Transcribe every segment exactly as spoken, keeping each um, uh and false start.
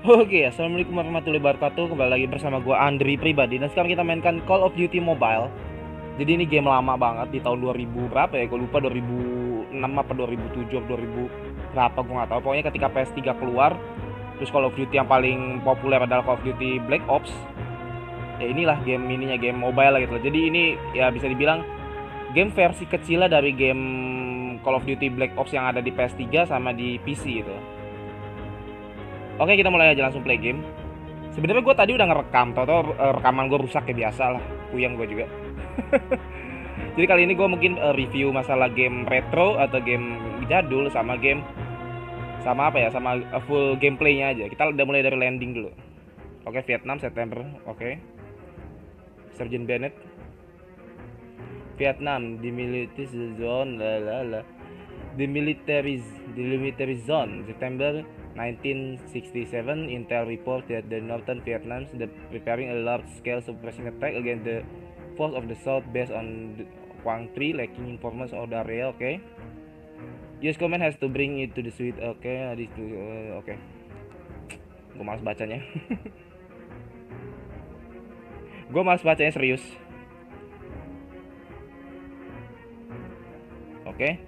Oke, assalamualaikum warahmatullahi wabarakatuh. Kembali lagi bersama gue Andri pribadi. Dan sekarang kita mainkan Call of Duty Mobile. Jadi ini game lama banget di tahun dua ribu berapa ya? Gue lupa dua ribu enam apa dua ribu tujuh atau dua ribu berapa gue nggak tahu. Pokoknya ketika P S tiga keluar, terus Call of Duty yang paling populer adalah Call of Duty Black Ops. Ya inilah game ininya, game mobile lah gitu. Jadi ini ya bisa dibilang game versi kecilnya dari game Call of Duty Black Ops yang ada di P S tiga sama di P C gitu. Oke, kita mulai aja langsung play game. Sebenarnya gue tadi udah ngerekam, tau rekaman gue rusak kayak biasa lah, puyeng gue juga. Jadi kali ini gue mungkin uh, review masalah game retro atau game jadul sama game sama apa ya, sama uh, full gameplaynya aja. Kita udah mulai dari landing dulu. Oke, Vietnam September. Oke, Sergeant Bennett. Vietnam demilitarized zone, la la la. Demilitarized, demilitarized zone, September nineteen sixty-seven. Intel report that the northern Vietnam is preparing a large-scale suppression attack against the force of the South based on the Quang Tri, lacking information of the area. Oke, okay. U S command has to bring it to the suite. Oke, okay. uh, oke. Okay. Gue malas bacanya. Gue malas bacanya serius. Oke. Okay.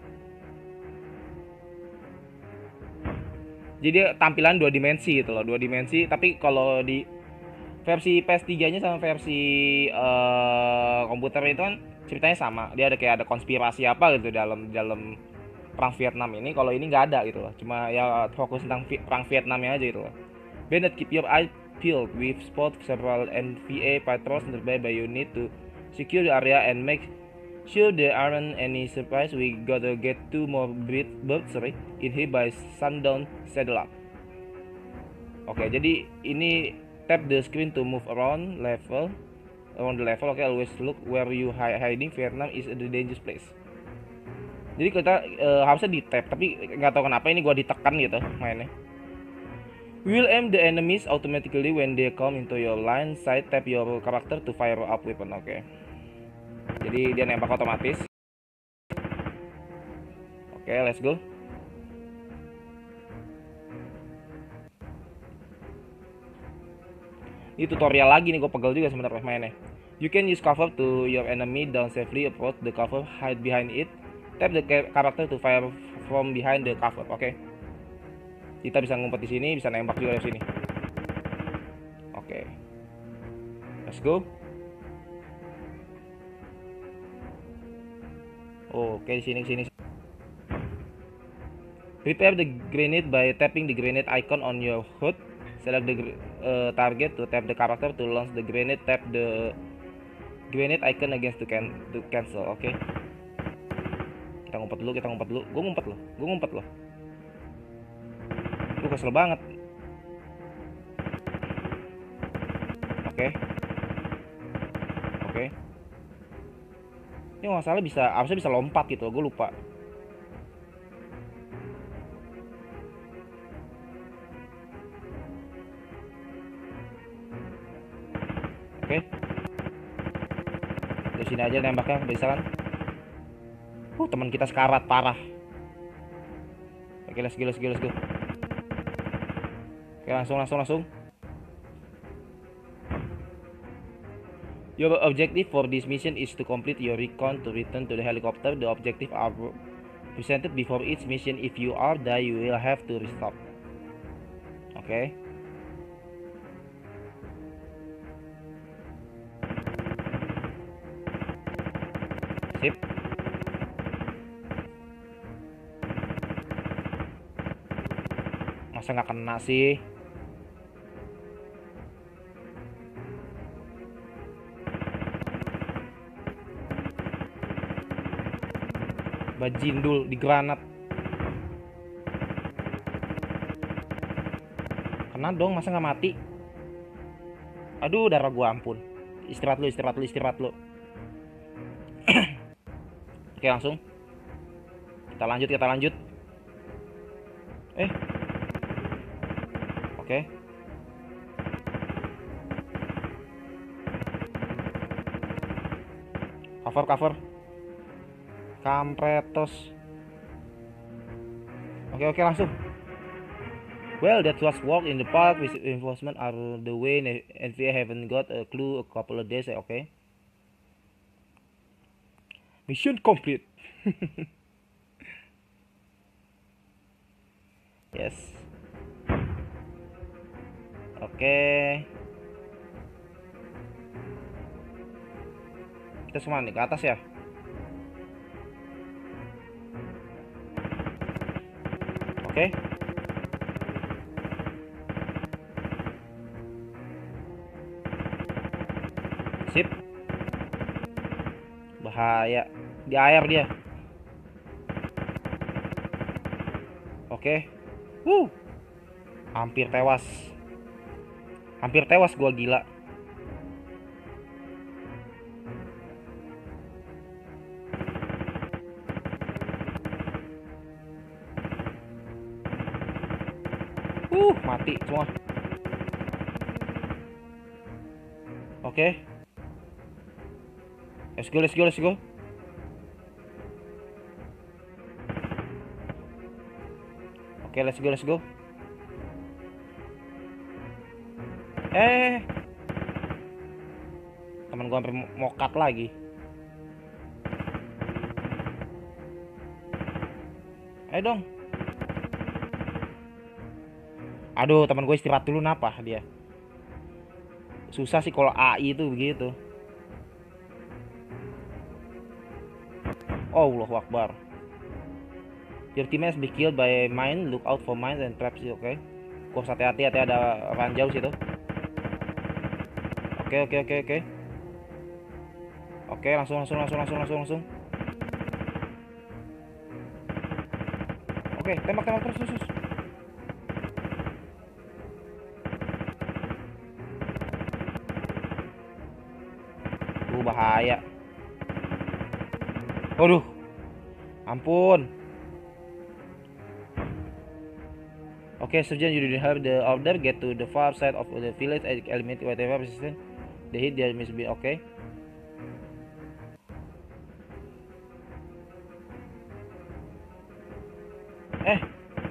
Jadi tampilan dua dimensi gitu loh, dua dimensi. Tapi kalau di versi P S tiga-nya sama versi uh, komputer itu kan ceritanya sama. Dia ada kayak ada konspirasi apa gitu dalam dalam perang Vietnam ini. Kalau ini nggak ada gitu loh. Cuma ya fokus tentang perang Vietnamnya aja gitu loh. Bennett, keep your eyes peeled. We've spot several N V A patrols nearby, but you need to secure the area and make sure there aren't any surprise. We gotta get two more birds sorry, in here by sundown. Saddle up. Oke, okay, jadi ini tap the screen to move around level around the level. Oke, okay, always look where you hiding. Vietnam is a dangerous place. Jadi kita uh, harusnya di tap, tapi nggak tahu kenapa ini gua ditekan gitu mainnya. Will aim the enemies automatically when they come into your line. Side tap your character to fire up weapon. Oke. Okay. Jadi dia nembak otomatis. Oke, okay, let's go. Ini tutorial lagi nih, gue pegel juga sebenarnya mainnya. You can use cover to your enemy down safely, approach the cover, hide behind it, tap the character to fire from behind the cover. Oke. Okay. Kita bisa ngumpet di sini, bisa nembak juga dari sini. Oke. Okay. Let's go. Oh, oke, okay, di sini sini. Prepare the grenade by tapping the grenade icon on your H U D. Select the uh, target to tap the character to launch the grenade. Tap the grenade icon against to, can to cancel. Oke. Okay. Kita ngumpet dulu, kita ngumpet dulu. Gue ngumpet loh, gue ngumpet loh. Gue kesel banget. Oke. Okay. Oke. Okay. Ini masalah bisa, harusnya bisa lompat gitu. Gue lupa. Oke. Okay. Dari sini aja nembaknya bisa kan? Uh, teman kita sekarat parah. Oke, okay, let's go, let's go, let's go. Oke, okay, langsung, langsung, langsung. Your objective for this mission is to complete your recon to return to the helicopter. The objective are presented before each mission. If you are die, you will have to restart. Oke. Okay. Sip. Masa nggak kena sih? Bajindul di granat. Kena dong, masa nggak mati? Aduh, darah gua ampun. Istirahat lu, istirahat lu, istirahat lu. Oke, langsung. Kita lanjut, kita lanjut. Eh. Oke. Cover, cover. Kampretos. Oke, oke, langsung. Well, that was walk in the park with enforcement are the way, and we haven't got a clue a couple of days. Okay. Mission complete. Yes. Oke. Kita semua nih ke atas ya. Oke. Sip. Bahaya. Di air dia. Oke. Wuh. Hampir tewas. Hampir tewas gua, gila. Uh, mati semua. Oke. Let's go, let's go, let's go. Oke, let's go, let's go. Eh, teman gua hampir mau cut lagi. Ayo dong. Aduh, teman gue istirahat dulu, napa dia? Susah sih kalau A I itu begitu. Oh, Allahu Akbar. Your teammates be killed by mine. Look out for mines and traps. Oke. Okay? Kok hati-hati, hati ada ranjau situ. Oke, okay, oke, okay, oke, okay, oke. Oke, langsung, langsung, langsung, langsung, langsung, langsung. Oke, tembak, tembak terus, terus, terus. Uh, bahaya. Waduh. Ampun. Okay, Sergeant, you didn't have the order. Get to the far side of the village and eliminate whatever resistance. The hit there must be okay. Eh.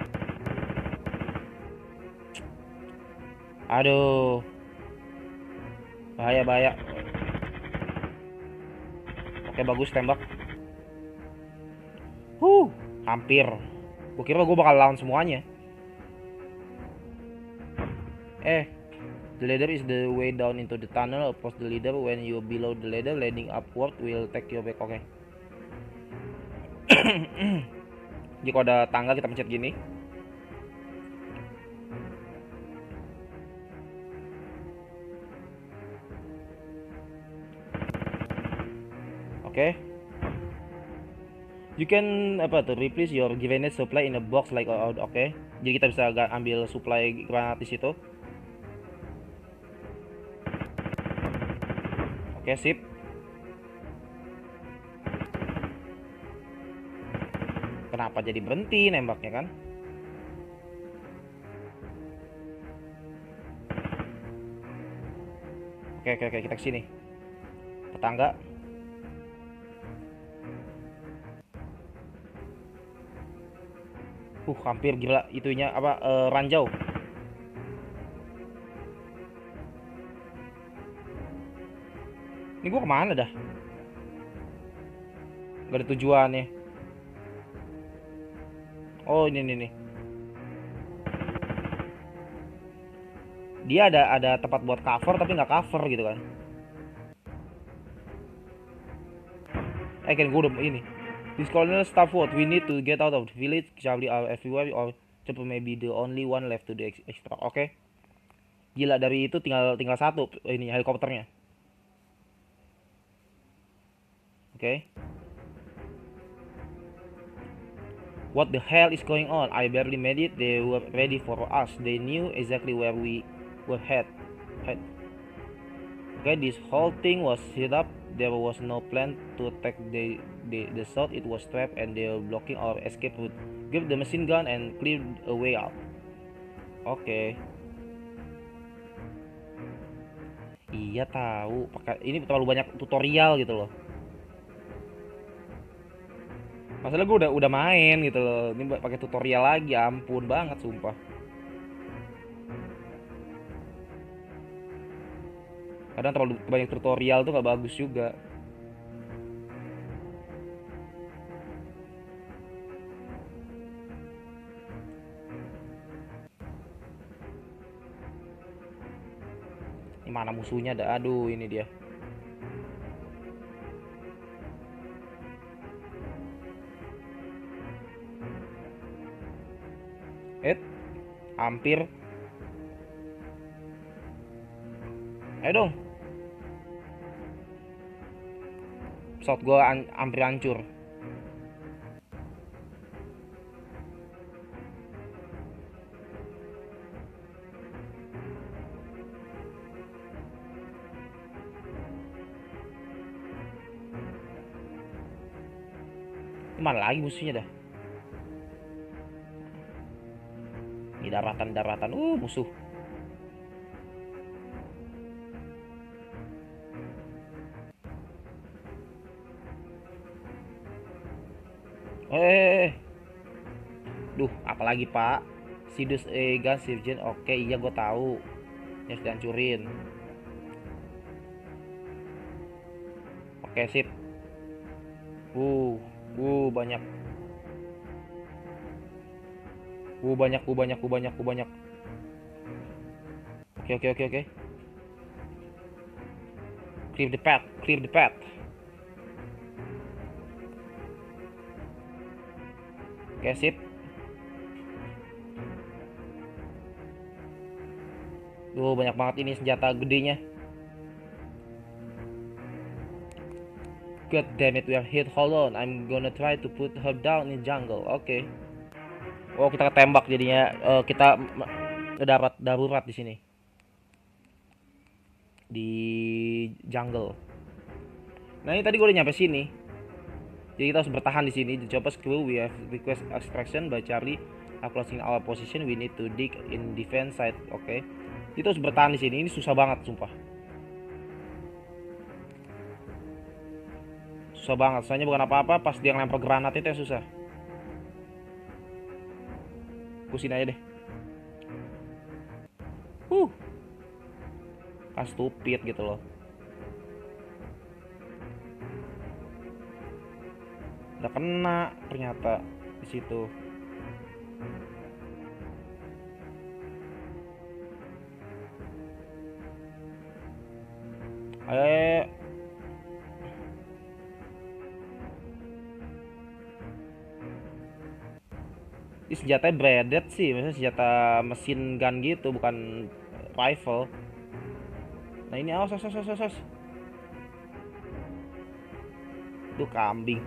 Aduh. Bahaya, bahaya. Oke, bagus tembak. Huh, hampir. Gue kira gue bakal lawan semuanya. Eh, the ladder is the way down into the tunnel. Approach the ladder. When you below the ladder, landing upward will take you back. Oke. Okay. Jika ada tangga kita pencet gini. Oke. Okay. You can apa tuh replace your grenade supply in a box like oke. Okay. Jadi kita bisa ambil supply granat di situ. Oke, okay, sip. Kenapa jadi berhenti nembaknya kan? Oke, okay, oke, okay, oke, okay, kita kesini. Tetangga. Uh, hampir gila itunya apa uh, ranjau. Ini gua kemana dah? Gak ada tujuannya. Oh, ini nih nih. Dia ada ada tempat buat cover tapi nggak cover gitu kan? Eh kan gua udah ini. This colonel staff what we need to get out of the village. Charlie are everywhere or Chopper may be the only one left to the extra. Oke. Okay. Gila, dari itu tinggal tinggal satu ini helikopternya. Oke. Okay. What the hell is going on? I barely made it. They were ready for us. They knew exactly where we were head. head. Okay, this whole thing was set up. There was no plan to attack the the, the south. It was trapped and they were blocking our escape route. Give the machine gun and clear a way out. Oke. Okay. Iya tahu. Pakai ini terlalu banyak tutorial gitu loh. Masalah gue udah udah main gitu loh. Ini pakai tutorial lagi, ampun banget sumpah. Kadang terlalu banyak tutorial tuh nggak bagus juga. Ini mana musuhnya dah? Aduh, ini dia. Eh, hampir. Ayo dong. Pesawat gua an- hampir hancur. Ini mana lagi musuhnya dah? Ini daratan-daratan. Uh, musuh. Eh, duh, apalagi Pak? Sidus Egan Sirgen. Oke, iya gue tahu. Ya harus dihancurin. Oke, sip. Uh, uh banyak. Uh banyak, uh banyak, uh banyak, uh banyak. Oke, oke, oke, oke. Clear the path, clear the path. Oke, sip. Duh, banyak banget ini senjata gedenya. God damn it, we are hit. Hold on, I'm gonna try to put her down in jungle. Oke. Okay. Oh, kita ketembak jadinya. Uh, kita darat darurat di sini. Di jungle. Nah, ini tadi gue udah nyampe sini. Jadi kita harus bertahan di sini. Coba skill we have request extraction by Charlie. Closing our position, we need to dig in defense side. Oke. Okay. Kita harus bertahan di sini. Ini susah banget, sumpah. Susah banget. Soalnya bukan apa-apa, pas dia ngelempar granat itu yang susah. Pusing aja deh. Huh. Kan stupid gitu loh. Udah kena ternyata di situ. Eh, ini senjatanya braided sih, maksudnya senjata mesin gun gitu, bukan rifle. Nah ini awas, awas, awas, awas. Duh, kambing.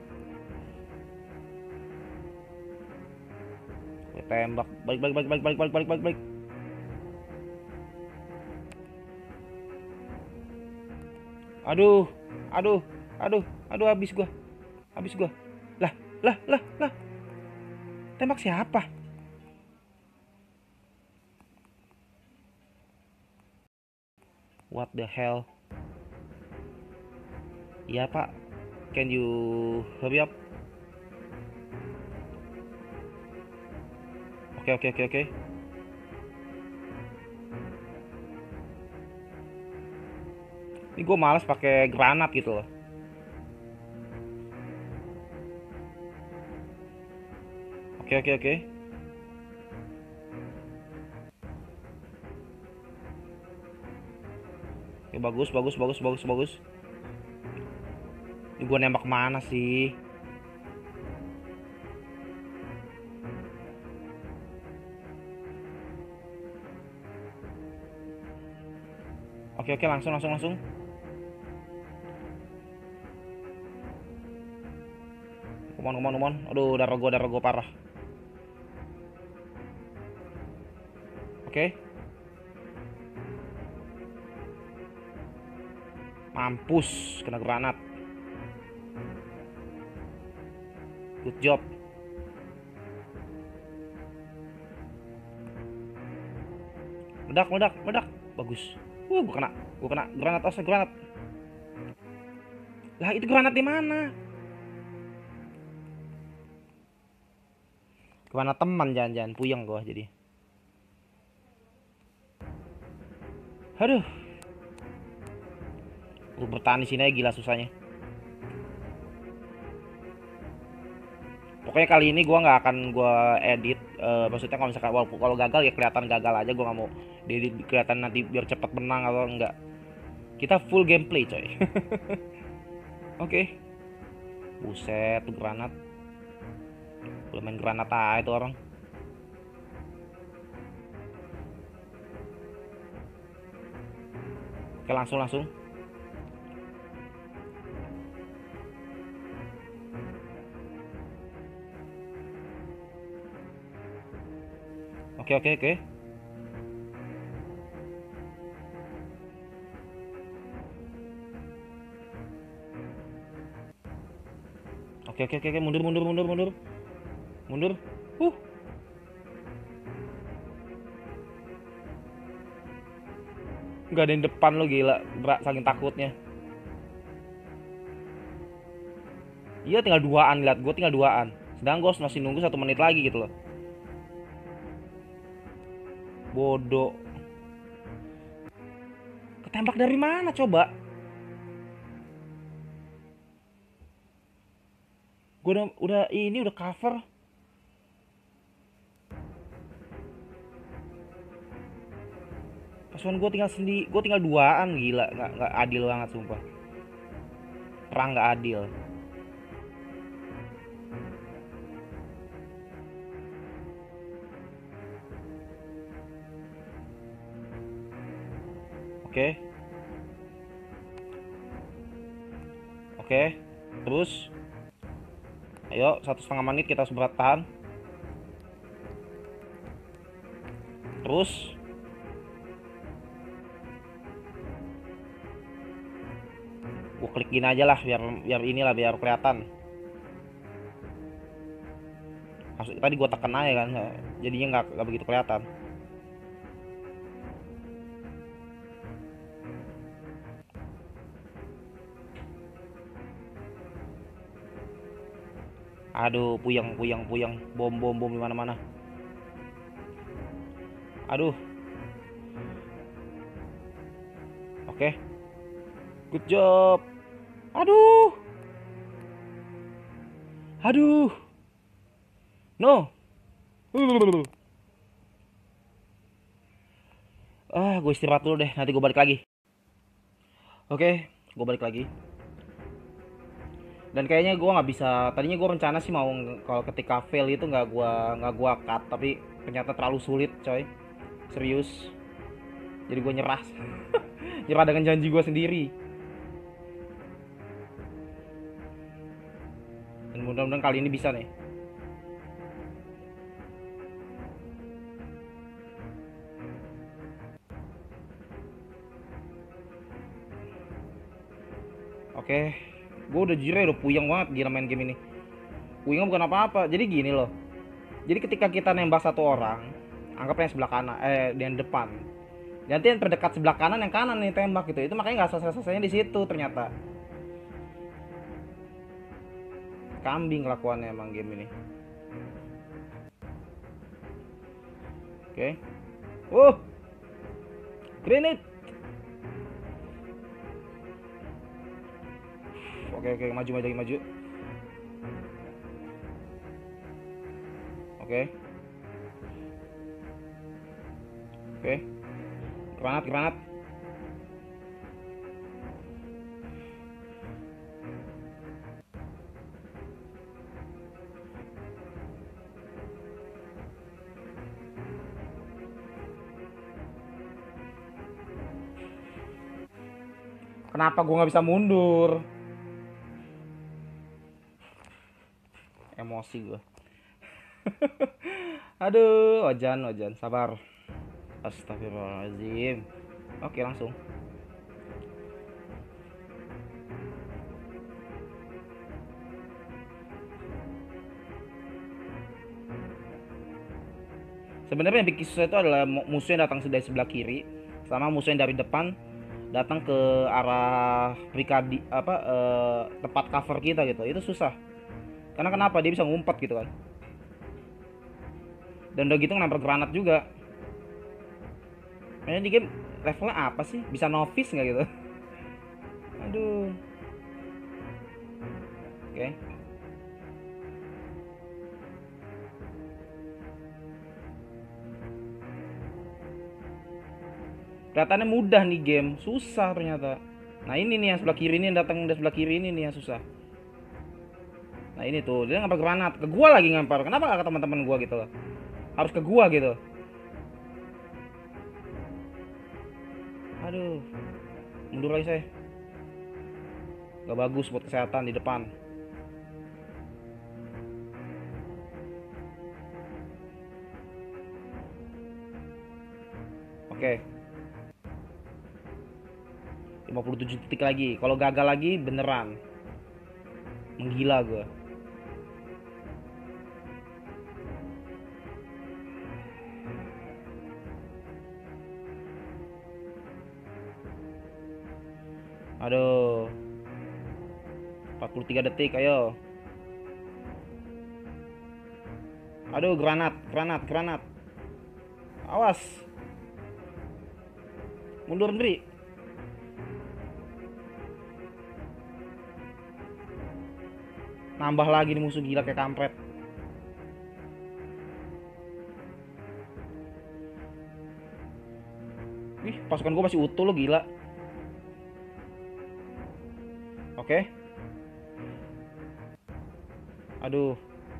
Gue tembak, balik, balik, balik, balik, balik, balik, balik, balik, balik. Aduh, aduh, aduh, aduh, habis gua, habis gua. Lah, lah, lah, lah. Tembak siapa? What the hell? Iya Pak, can you hurry up? Oke, oke, oke, oke. Ini gue malas pakai granat gitu loh. Oke, oke, oke. Oke, bagus, bagus, bagus, bagus, bagus. Ini gue nembak mana sih? Oke, oke, langsung, langsung, langsung. Kumon, kumon, kumon. Aduh, darah gue, darah gue parah. Oke. Mampus, kena granat. Good job. Meledak, meledak, meledak. Bagus. Uh, gue kena, gue kena granat, asal granat. Lah, itu granat di mana? Kemana teman, jangan-jangan puyeng gue jadi. Aduh. Gue bertahan di sini aja gila susahnya. Pokoknya kali ini gue nggak akan gue edit. Uh, maksudnya kalau misalkan walaupun kalau gagal ya kelihatan gagal aja. Gue nggak mau diedit kelihatan nanti biar cepet menang atau enggak. Kita full gameplay coy. Oke. Okay. Buset tuh granat. Udah main granat aja itu orang. Oke langsung langsung. Oke oke oke. Oke oke oke mundur mundur mundur mundur. Mundur. Uh. Gak ada yang depan lo gila, berak saking takutnya. Iya tinggal duaan, lihat gue tinggal duaan. Sedang gue masih nunggu satu menit lagi gitu loh. Bodoh. Ketembak dari mana coba? Gue udah, udah ini udah cover. Pasukan gue tinggal sendiri, gue tinggal duaan gila, nggak nggak adil banget sumpah. Perang nggak adil. Oke. Oke. Terus. Ayo, satu setengah menit kita harus bertahan. Terus. Gue klik gini aja lah, biar biar inilah biar kelihatan. Maksud, tadi gue tekan aja kan, jadinya nggak nggak begitu kelihatan. Aduh, puyeng, puyeng, puyeng, bom, bom, bom di mana-mana. Aduh. Oke. Good job. Aduh. Aduh. No. Ah, gue istirahat dulu deh, nanti gue balik lagi. Oke, gue balik lagi. Dan kayaknya gue nggak bisa. Tadinya gue rencana sih mau kalau ketika fail itu nggak gue nggak gue cut, tapi ternyata terlalu sulit, coy. Serius. Jadi gue nyerah. Nyerah dengan janji gue sendiri. Dan mudah-mudahan kali ini bisa nih. Oke, gue udah jujur ya udah puyeng banget gila main game ini. Puyeng bukan apa-apa. Jadi gini loh. Jadi ketika kita nembak satu orang, anggapnya yang sebelah kanan, eh yang depan. Nanti yang terdekat sebelah kanan yang kanan nih tembak gitu. Itu makanya nggak selesai-selesainya di situ ternyata. Kambing kelakuannya emang game ini. Oke. Uh. Grenade. Oke oke maju maju lagi maju. Oke. Oke. Granat granat. Kenapa gue nggak bisa mundur? Emosi gue. Aduh, Ojan, Ojan, sabar. Astagfirullahaladzim. Oke, langsung. Sebenarnya yang bikin susah itu adalah musuh yang datang dari sebelah kiri, sama musuh yang dari depan datang ke arah prikadi apa eh, tempat cover kita gitu. Itu susah. Karena kenapa? Dia bisa ngumpet gitu kan. Dan udah gitu ngelempar granat juga. Ini di game levelnya apa sih? Bisa novice nggak gitu? Aduh. Oke. Kelihatannya mudah nih game, susah ternyata. Nah ini nih yang sebelah kiri ini yang datang dari sebelah kiri ini nih yang susah. Nah ini tuh dia ngampar granat ke gua lagi ngampar. Kenapa gak ke teman-teman gua gitu loh? Harus ke gua gitu. Aduh, mundur lagi saya. Gak bagus buat kesehatan di depan. Oke. lima puluh tujuh titik lagi. Kalau gagal lagi beneran menggila gue. Aduh. empat puluh tiga detik, ayo. Aduh, granat, granat, granat. Awas. Mundur sendiri. Nambah lagi nih musuh gila kayak kampret. Wih, pasukan gue masih utuh lo, gila. Oke. Aduh.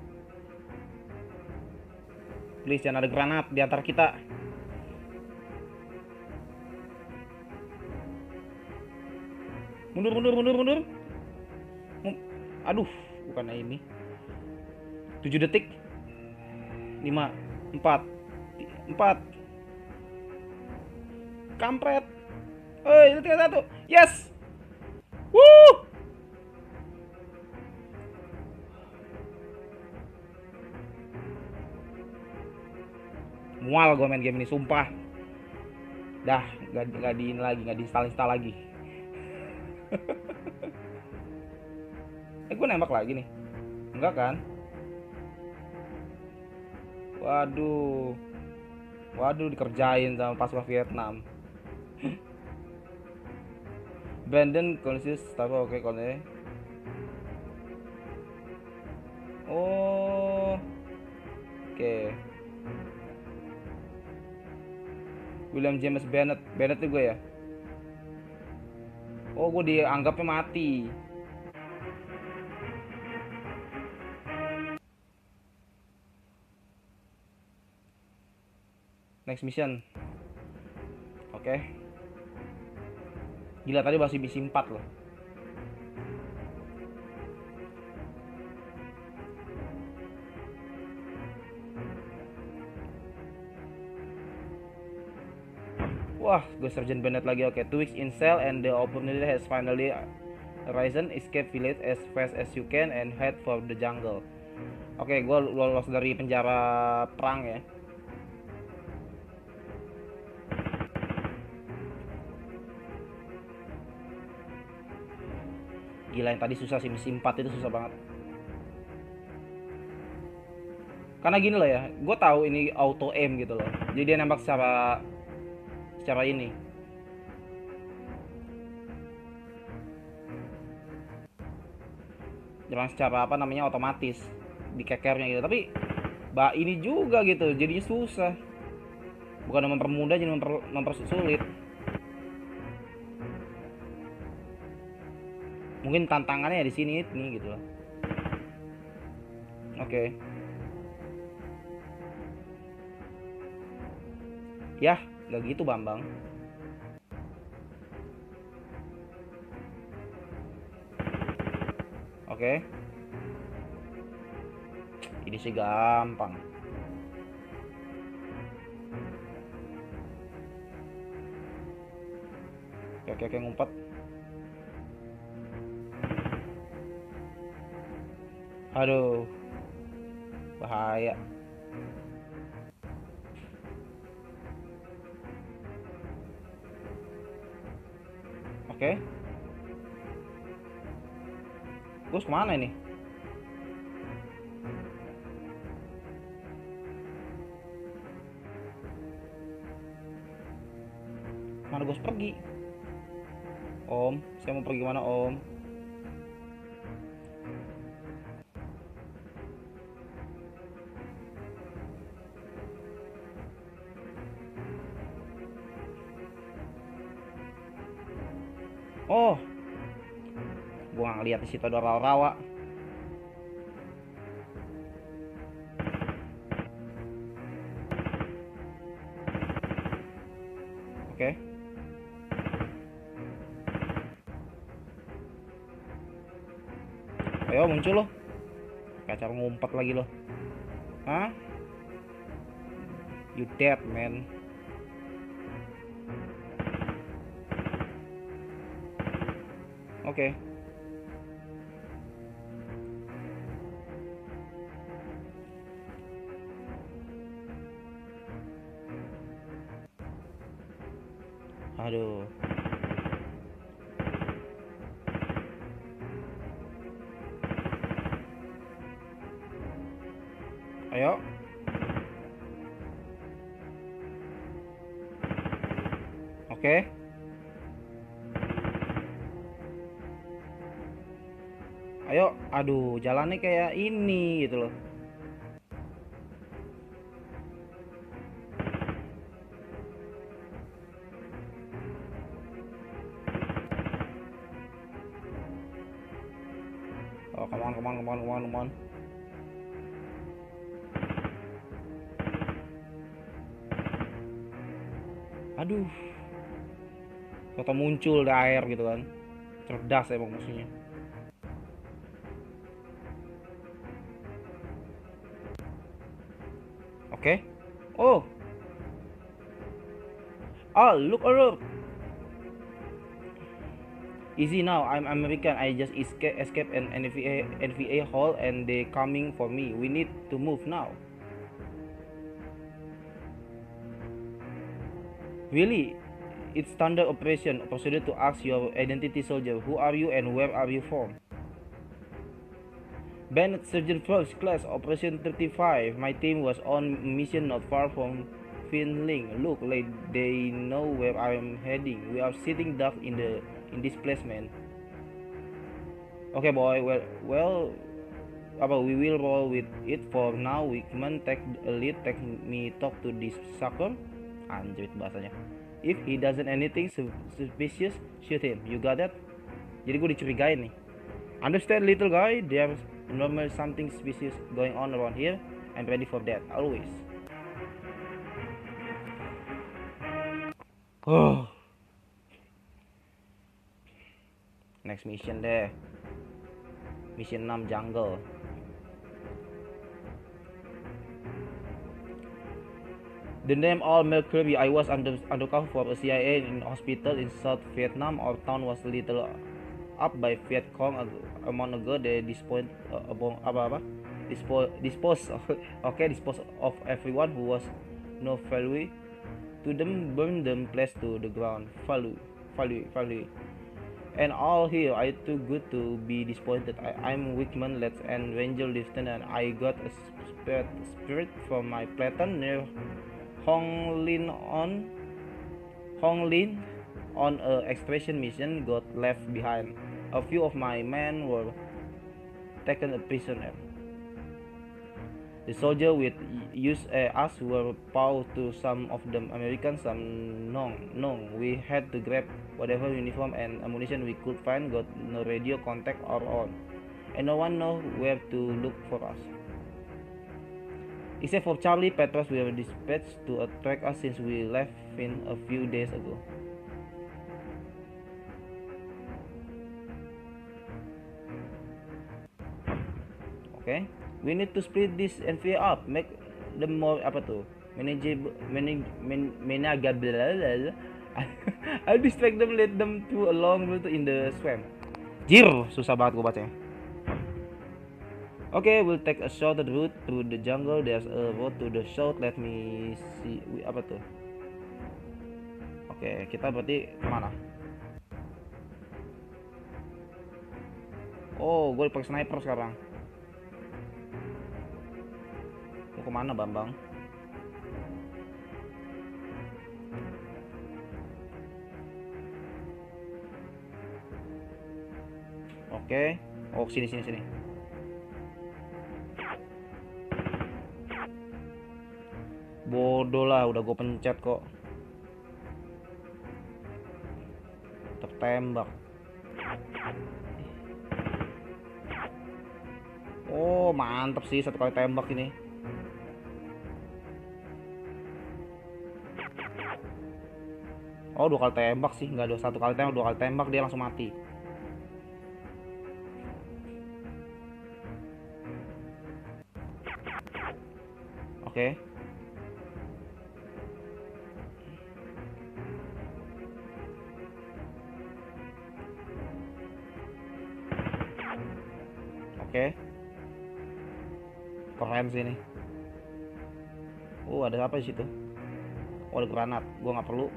Please jangan ada granat di antara kita. Mundur, mundur, mundur, mundur. Aduh, bukannya ini. tujuh detik. lima, empat, empat. Kampret. Hei, itu tiga satu. Yes. Woo. Mual gue main game ini, sumpah. Dah, gak, gak di ini lagi, gak di install-install lagi. Eh, gue nembak lagi nih. Enggak kan? Waduh. Waduh, dikerjain sama pasukan Vietnam. Brandon consist tapi oke okay, kalau ini. Oh. Oke. Okay. William James Bennett. Bennett itu gue ya. Oh, gue dianggapnya mati. Next mission. Oke. Okay. Gila, tadi masih misi empat loh. Wah, gue Sergeant Bennett lagi. Oke, okay. Two weeks in cell and the opportunity has finally arisen. Escape village as fast as you can and head for the jungle. Oke, okay, gue lolos dari penjara perang ya. Gila, yang tadi susah sih, misi empat itu susah banget. Karena gini loh ya, gue tahu ini auto aim gitu loh. Jadi dia nembak secara secara ini. Jangan secara apa namanya otomatis di kekernya gitu. Tapi bah ini juga gitu, jadinya susah. Bukan mempermudah, jadi memper, mempersulit. Mungkin tantangannya di sini nih gitu loh. Oke. Okay. Ya, gak gitu Bambang. Oke. Okay. Ini sih gampang. Oke, oke, oke, ngumpet. Aduh, bahaya. Oke. Okay. Gus kemana ini? Mana Gus pergi? Om, saya mau pergi mana Om? Oh, gua nggak ngeliat di situ ada rawa-rawa. Oke. Ayo muncul loh. Kacar ngumpet lagi loh. Hah? You dead man. Oke. Aduh. Ayo. Oke. Ayo. Aduh, jalannya kayak ini gitu loh. Oh, come on, come on, come on, come on, come on. Aduh. Kota muncul di air gitu kan. Cerdas emang musuhnya. Oke. Okay. Oh. Oh, look around. Easy now. I'm American. I just escape escape an N V A N V A hall and they coming for me. We need to move now. Really? It's standard operation procedure to ask your identity, soldier. Who are you and where are you from? Bennett Sergeant First Class Operation thirty-five. My team was on mission not far from Finling. Look, like they know where I'm heading. We are sitting duck in the in this place, man. Okay, boy. Well, well, apa? We will roll with it for now. Wickman take a lead. Take me talk to this sucker. Anjir bahasanya. If he doesn't anything suspicious, shoot him. You got that? Jadi gue dicurigain nih. Understand, little guy? There's normal something suspicious going on around here. I'm ready for that, always. Oh. Next mission deh. Mission enam jungle. The name all Mel Kirby. I was under undercover for a C I A in a hospital in South Vietnam. Our town was little up by Viet Cong a, a month ago. They disposed uh, apa apa dispose dispose okay dispose of everyone who was no value to them, burn them place to the ground. Value, value, value. And all here, I too good to be disappointed. I, I'm Wickman, let's and Ranger Lieutenant. I got a spirit spirit from my platoon near Hong Lin on Hong Lin on a exploration mission got left behind. A few of my men were taken a prisoner. The soldier with used uh, us were pow to some of them Americans, some no, no. We had to grab whatever uniform and ammunition we could find. Got no radio contact or on, and no one know where to look for us. Except for Charlie Petros, we were dispatched to track us since we left Finn a few days ago. Okay, we need to split this N V A up, make them more apa tuh manageable, manage, man, manageable. I'll distract them, let them to along route in the swamp. Jir, susah banget gue bacanya. Okay, we'll take a shorter route through the jungle. There's a road to the south. Let me see. Wih, apa tuh? Oke, okay, kita berarti kemana? Oh, gue pakai sniper sekarang. Mau kemana, Bambang? Oke. Oh, sini sini sini. Bodoh lah, udah gue pencet kok. Tertembak. Oh, mantep sih satu kali tembak ini. Oh, dua kali tembak sih, nggak dua satu kali tembak, dua kali tembak dia langsung mati. Oke. Oke. Keren sih ini. Oh, ada apa di situ? Oh, ada granat. Gua nggak perlu.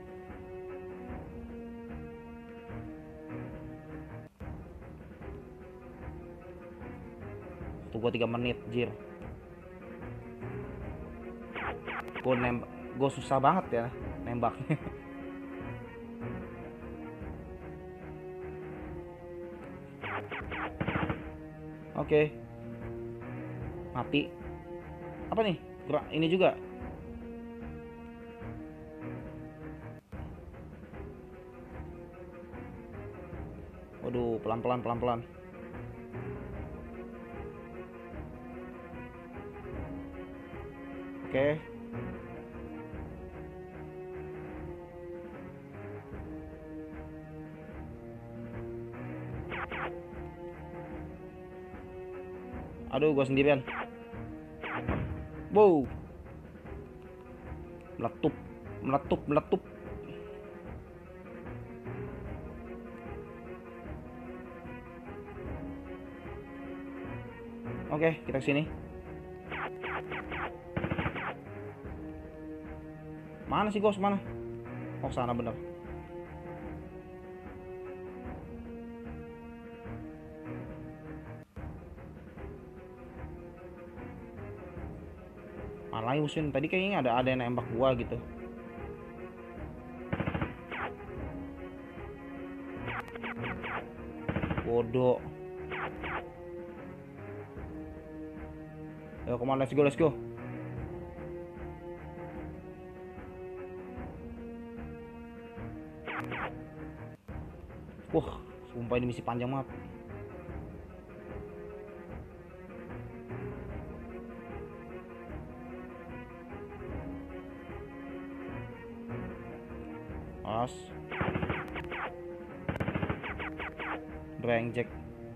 Tunggu tiga menit, jir. Gue nembak, gue susah banget ya nembaknya. Oke. Mati. Apa nih? Gerak ini juga. Waduh, pelan-pelan pelan-pelan. Oke. Aduh, gue sendirian. Wow. Meletup, meletup, meletup. Oke, kita kesini. Mana sih Ghost, mana? Oh, sana bener. Alay musuhin, tadi kayaknya ada ada yang nembak gua gitu. Bodoh. Ayo, come on, let's go, let's go. Wah, sumpah ini misi panjang banget. As. Brengsek.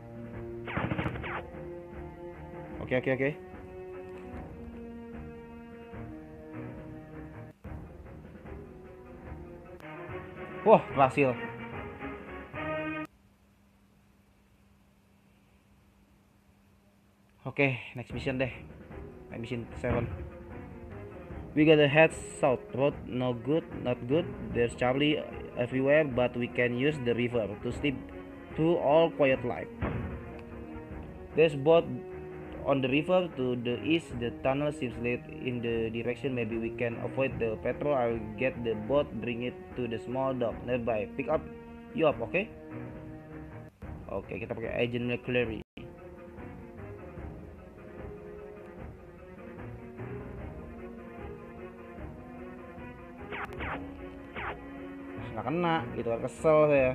Oke, oke, oke. Wah, berhasil. Oke, okay, next mission deh. Mission seven. We gotta head south. Road no good, not good. There's Charlie everywhere, but we can use the river to sleep through all quiet life. There's boat on the river to the east. The tunnel seems late in the direction. Maybe we can avoid the patrol. I'll get the boat, bring it to the small dock nearby. Pick up you up, oke? Okay? Oke, okay, kita pakai Agent McCleary. Nggak kena gitu kan, kesel saya.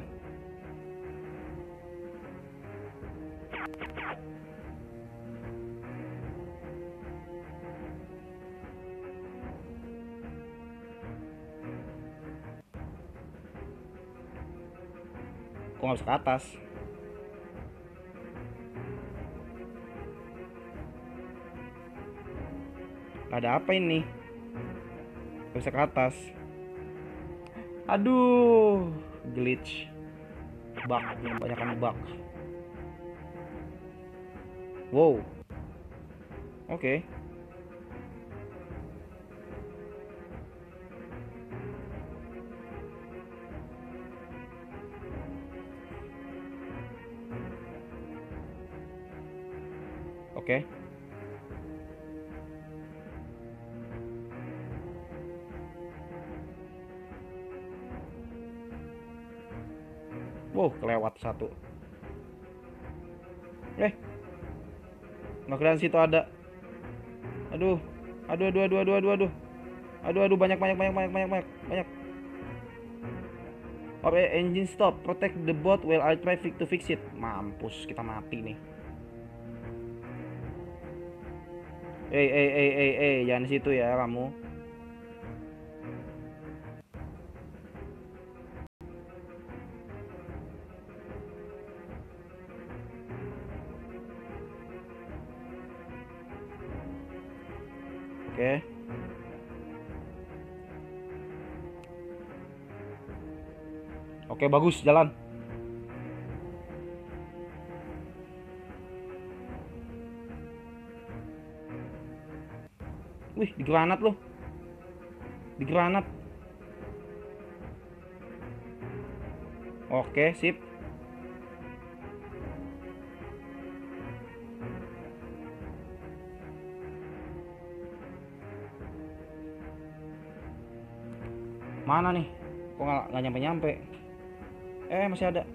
Kok nggak bisa ke atas? Ada apa ini? Nggak bisa ke atas. Aduh, glitch, bug, kebanyakan bug. Wow, oke. Okay. Oke. Okay. Wow, kelewat satu. Eh, nggak kelihatan situ ada. Aduh, aduh, aduh, aduh, aduh, aduh, aduh, aduh, aduh, banyak, banyak, banyak, banyak, banyak, banyak, banyak. Oke, engine stop. Protect the boat while I try to fix it. Mampus, kita mati nih. Eh, eh, eh, eh, eh, jangan di situ ya kamu. Oke. Oke, bagus, jalan. Wih, di granat loh. Di granat. Oke, sip. Mana nih? Kok nggak nyampe-nyampe? Eh, masih ada.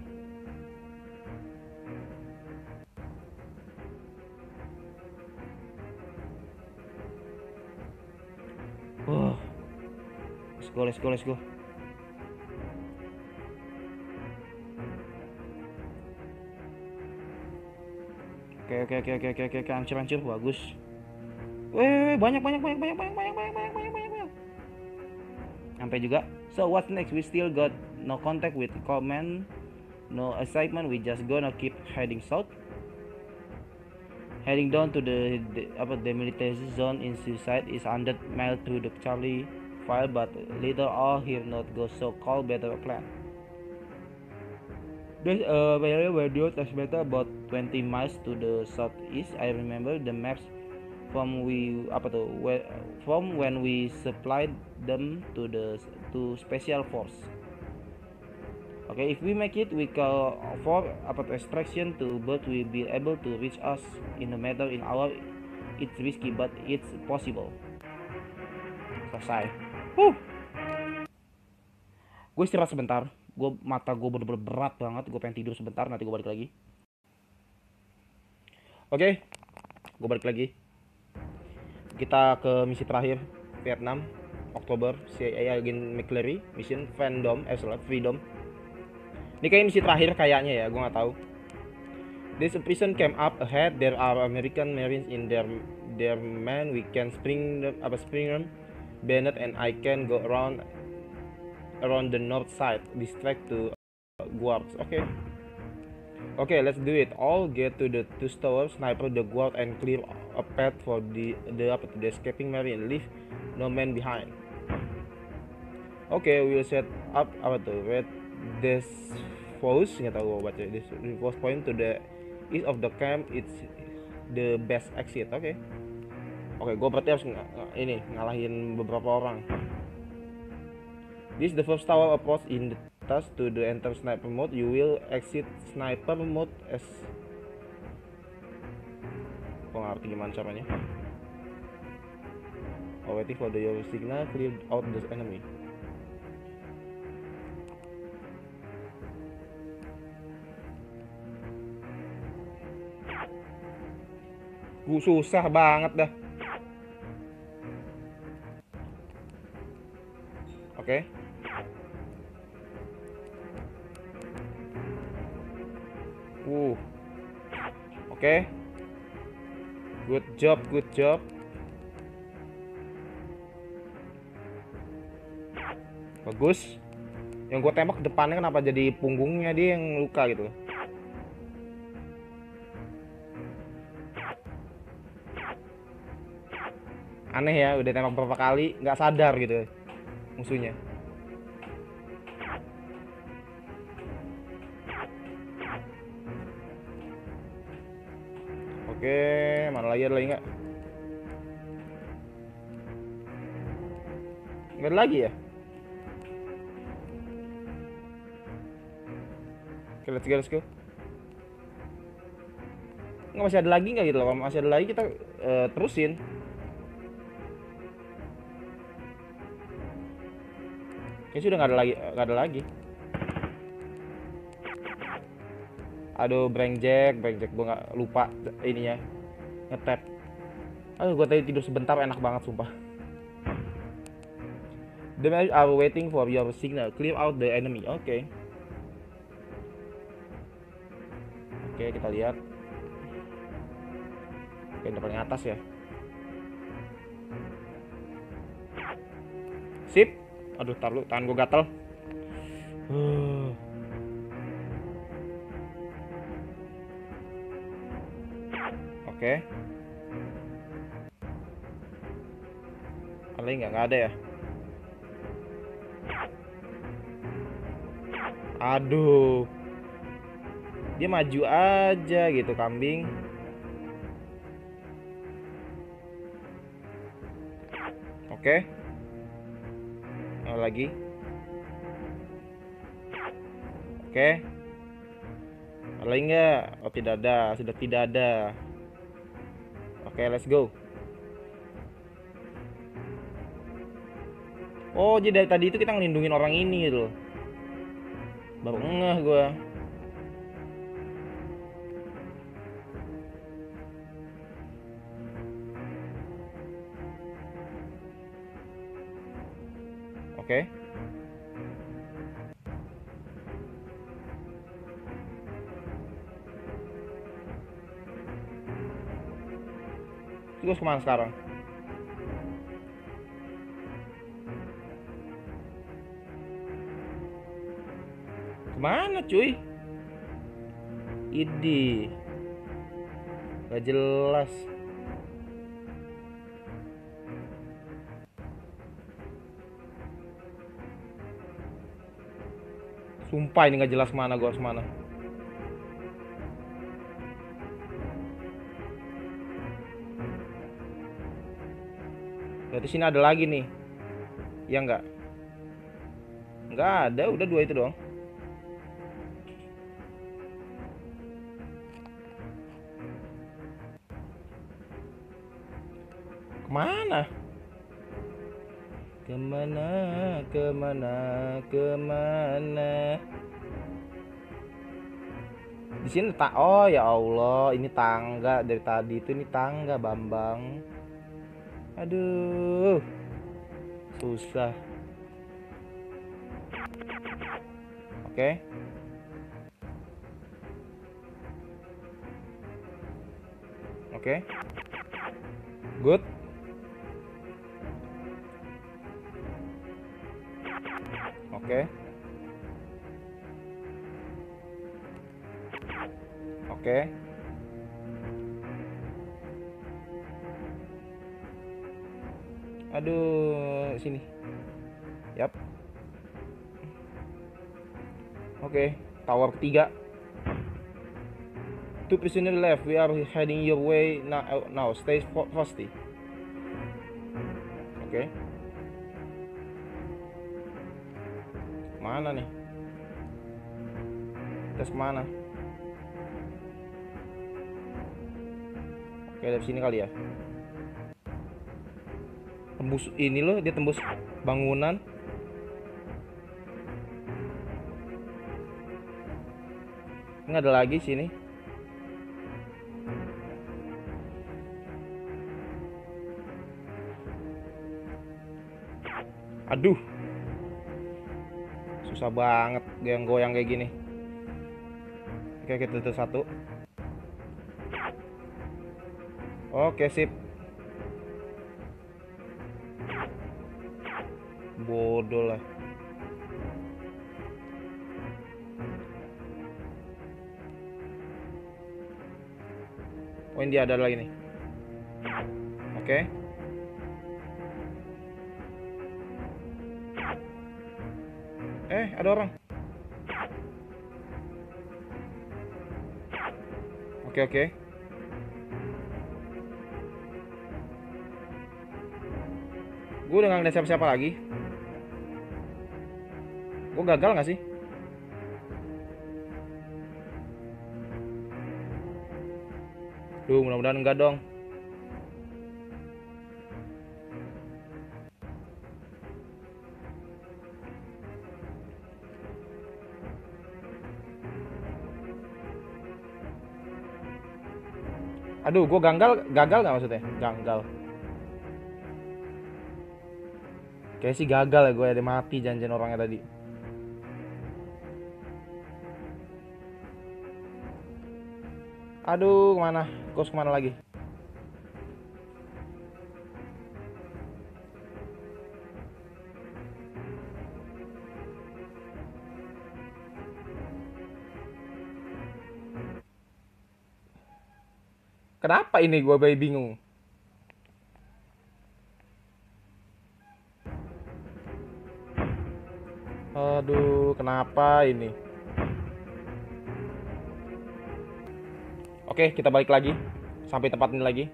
Oh. Let's go, let's go, let's go. Oke, oke, oke, oke, oke, oke, oke, hancur, hancur, bagus. Weh, banyak, banyak, banyak, banyak, banyak, banyak, banyak, banyak, banyak, banyak, banyak. Sampai juga. So what's next? We still got no contact with command, no assignment. We just gonna keep heading south. Heading down to the, the apa demilitarized zone in suicide is one hundred miles to the Charlie file, but later all here not go so called better plan. There's a very radio transmitter about twenty miles to the southeast. I remember the maps from we apa tuh where, from when we supplied them to the to special force. Okay, if we make it, we call for apa tuh extraction to but we be able to reach us in a matter in hour. It's risky but it's possible. Selesai. Huh. Gue istirahat sebentar. Gue mata gue bener-bener berat banget. Gue pengen tidur sebentar. Nanti gue balik lagi. Oke, okay. Gue balik lagi. Kita ke misi terakhir Vietnam, Oktober. C I A Agent McCleary, mission Freedom, eh salah, Freedom. Ini kayak misi terakhir kayaknya ya, gue nggak tahu. This prison came up ahead. There are American Marines in their their men. We can spring them, apa spring them, Bennett and I can go around around the north side, distract to uh, guards. Okay. Okay, let's do it. All get to the two towers, sniper the guard and clear a path for the the apa the escaping marine. Leave no man behind. Okay, we'll set up apa tuh red this force nggak tahu gue baca this force point to the east of the camp. It's the best exit. Oke. Okay. Oke, okay, gue berarti harus ng ini ngalahin beberapa orang. This is the first tower approach in the task to the enter sniper mode. You will exit sniper mode as. Kok ngerti gimana caranya? Oh, waiting for the yellow signal, clear out the enemy. Gue susah banget dah. Oke. Okay. Uh. Oke. Okay. Good job, good job. Bagus. Yang gue tembak depannya kenapa jadi punggungnya dia yang luka gitu. Aneh ya, udah tembak beberapa kali nggak sadar gitu musuhnya. Oke, mana lagi ada lagi nggak? Nggak ada lagi ya? Oke, let's go, let's go. Nggak masih ada lagi nggak gitu loh? Kalau masih ada lagi kita uh, terusin. Kayaknya sudah nggak ada lagi, nggak ada lagi. Aduh, breakjack, breakjack gue nggak lupa ininya ngetap. Aduh, gue tadi tidur sebentar enak banget sumpah. The men are waiting for your signal. Clear out the enemy. Oke. Okay. Oke, okay, kita lihat. Oke, okay, paling atas ya. Sip. Aduh, tar lu, tangan gue gatel. Uh. Oke. Okay. Ada nggak? Nggak ada ya. Aduh, dia maju aja gitu kambing. Oke, okay. Lagi. Oke, okay. Ada lagi nggak? Oh, tidak ada, sudah tidak ada. Oke, okay, let's go. Oh, jadi dari tadi itu kita ngelindungin orang ini gitu loh. Baru ngeh gue. Oke. Okay. Terus kemana sekarang? Kemana cuy? Idi, gak jelas. Sumpah ini gak jelas mana gue harus mana. Berarti sini ada lagi nih. Ya enggak? Enggak ada, udah dua itu doang. Kemana? Kemana? Kemana? Kemana? Di sini tak. Oh ya Allah, ini tangga dari tadi itu, ini tangga Bambang. Aduh, susah. Oke. Okay. Oke. Okay. Good. Oke. Okay. Oke. Okay. Aduh, sini. Yap. Oke, okay. Tower ketiga. Two prisoner left. We are heading your way now. Now, stay frosty. Oke. Okay. Mana nih? Tes kemana? Oke, dari sini kali ya. Tembus ini loh, dia tembus bangunan. Ini ada lagi sini. Aduh, susah banget goyang-goyang kayak gini. Oke, kita tutup satu. Oke, sip. Bodoh lah. Oh, ini dia ada lagi nih. Oke. Eh, ada orang. Oke, oke. Gue udah gak ngeliat siapa-siapa lagi. Gue gagal gak sih? Duh, mudah-mudahan enggak dong. Aduh, gue gagal, gagal nggak maksudnya? Gagal. Kayak sih gagal ya, gue ada mati janjian orangnya tadi. Aduh, kemana? Kos kemana lagi? Kenapa ini gue bayi bingung? Aduh, kenapa ini? Oke, kita balik lagi. Sampai tempat ini lagi.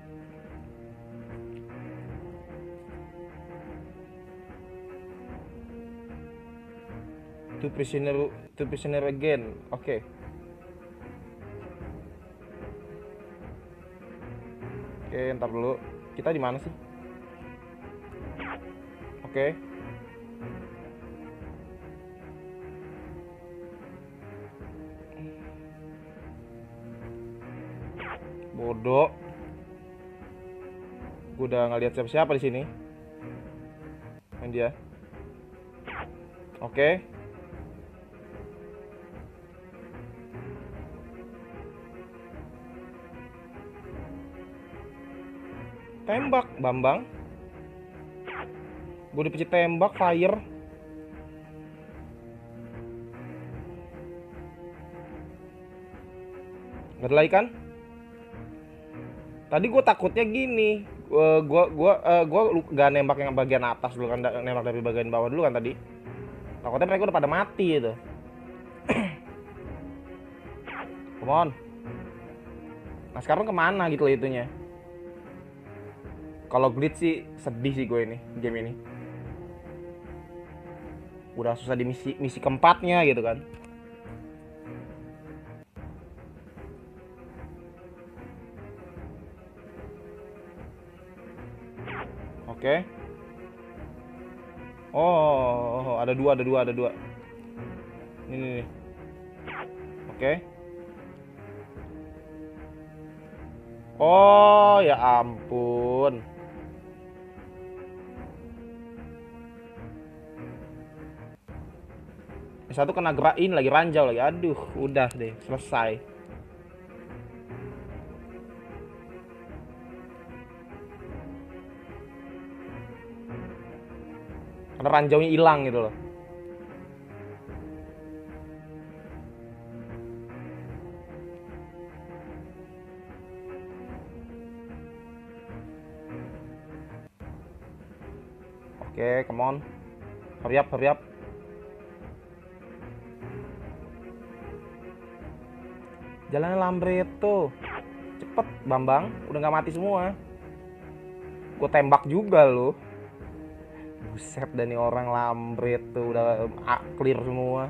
To prisoner, to prisoner again. Oke. Oke, ntar dulu. Kita di mana sih? Oke. Bodoh. Gue udah nggak lihat siapa-siapa di sini. Main dia. Oke. Tembak, Bambang. Gue dipencet tembak, fire. Gak ada lagi kan? Tadi gue takutnya gini, gue gua gua uh, gua gak nembak yang bagian atas dulu kan, nembak dari bagian bawah dulu kan tadi. Takutnya mereka udah pada mati itu. Come on. Nah sekarang kemana gitu loh itunya? Kalau glitch sih sedih sih gue ini game ini. Udah susah di misi misi keempatnya gitu kan. Oke. Oh, ada dua, ada dua, ada dua. Ini nih. Oke. Oh, ya ampun. Satu kena gerakin lagi, ranjau lagi. Aduh, udah deh, selesai. Karena ranjaunya hilang gitu loh. Oke, come on. Hurry up, hurry up. Jalannya lambre tuh. Cepet, Bambang. Udah gak mati semua. Gue tembak juga loh. Buset, dan nih orang lambre tuh udah clear semua.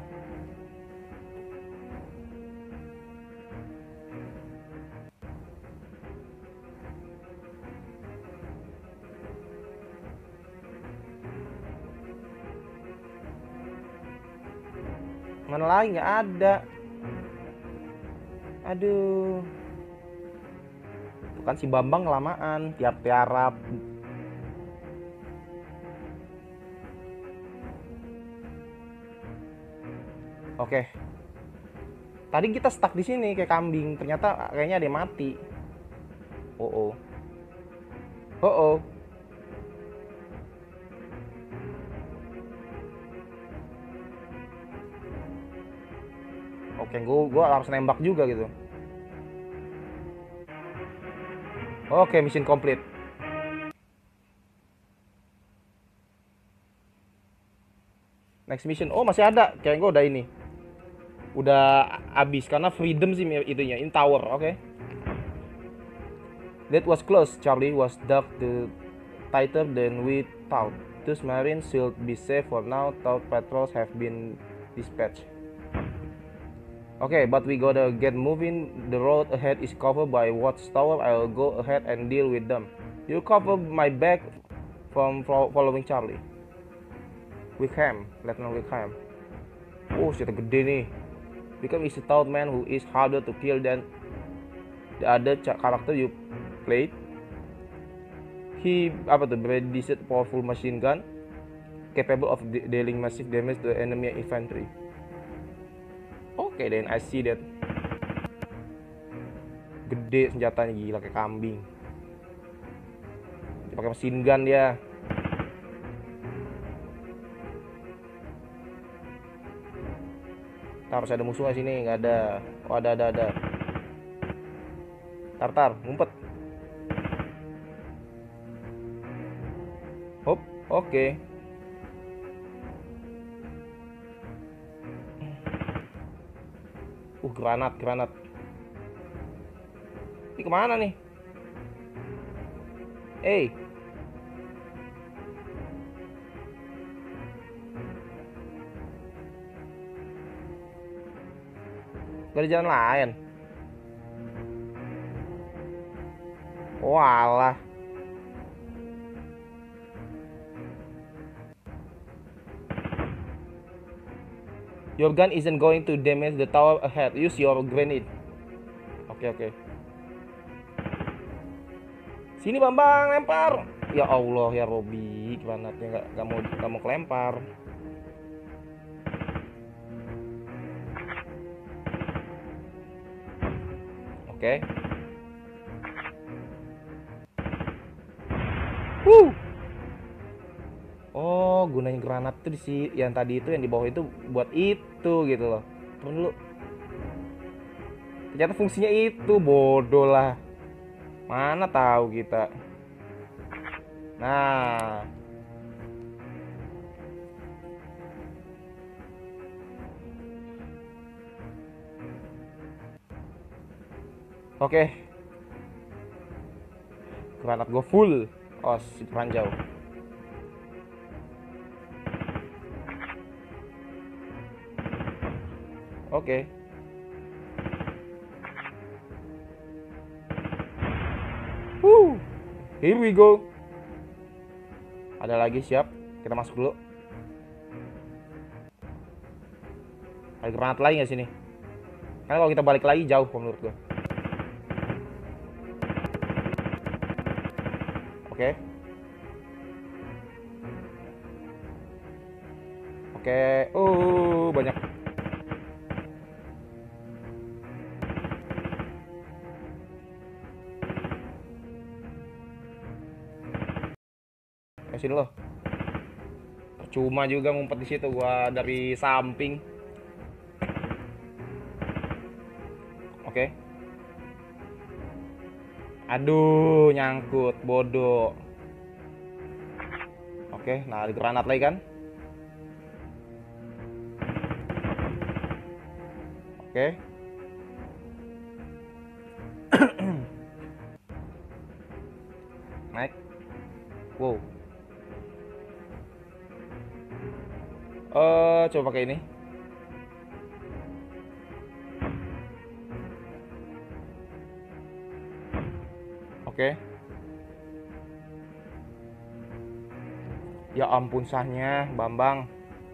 Mana lagi? Nggak ada. Aduh. Tuh kan si Bambang kelamaan tiap tiarap. Oke. Tadi kita stuck di sini kayak kambing. Ternyata kayaknya ada yang mati. Oh oh. Oh oh. Oke, gue gue harus nembak juga gitu. Oke, mission complete. Next mission. Oh, masih ada. Kayak gue udah ini. Udah habis karena freedom sih itunya, in tower, oke. Okay? That was close. Charlie was ducked the tighter than we thought. Those marines should be safe for now. Thought patrols have been dispatched. Okay, but we gotta get moving. The road ahead is covered by watchtower. I'll go ahead and deal with them. You cover my back from following Charlie. Wickham, Lieutenant Wickham. Oh, sudah gede nih. Wickham is a tall man who is harder to kill than Ada karakter you played. He apa tuh? Predicted powerful machine gun capable of de dealing massive damage to enemy infantry. Oke, okay, then I see that. Gede senjatanya, gila kayak kambing. Dia pakai machine gun dia. Tar, harus ada musuh nggak sini? Nggak ada. Oh, ada, ada, ada. Tar, tar, ngumpet. Hop, oke. Okay. Uh, granat, granat. Ini kemana nih? Eh. Gak ada jalan lain. Walah. Your gun isn't going to damage the tower ahead. Use your grenade. Oke, okay, oke. Okay. Sini Bambang, lempar. Ya Allah ya Robi, granatnya nggak nggak mau nggak mau kelempar. Oke. Okay. Wuh. Oh, gunain granat tuh di si yang tadi itu yang di bawah itu buat itu gitu loh. Turun dulu. Ternyata fungsinya itu, bodoh lah. Mana tahu kita. Nah. Oke. Okay. Granat gue full. Oh, si ranjau. Oke. Okay. Woo. Here we go. Ada lagi, siap. Kita masuk dulu. Ada granat lagi nggak sini? Karena kalau kita balik lagi jauh menurut gue. Oke. Okay. Oke. Okay. Oh, banyak. Sini loh. Percuma juga ngumpet di situ, gua dari samping. Oke. Okay. Aduh, nyangkut, bodoh. Oke, okay, nah ada granat lagi kan? Oke. Okay. Naik. Wow. Uh, coba pakai ini. Oke. Okay. Ya ampun sahnya, Bambang.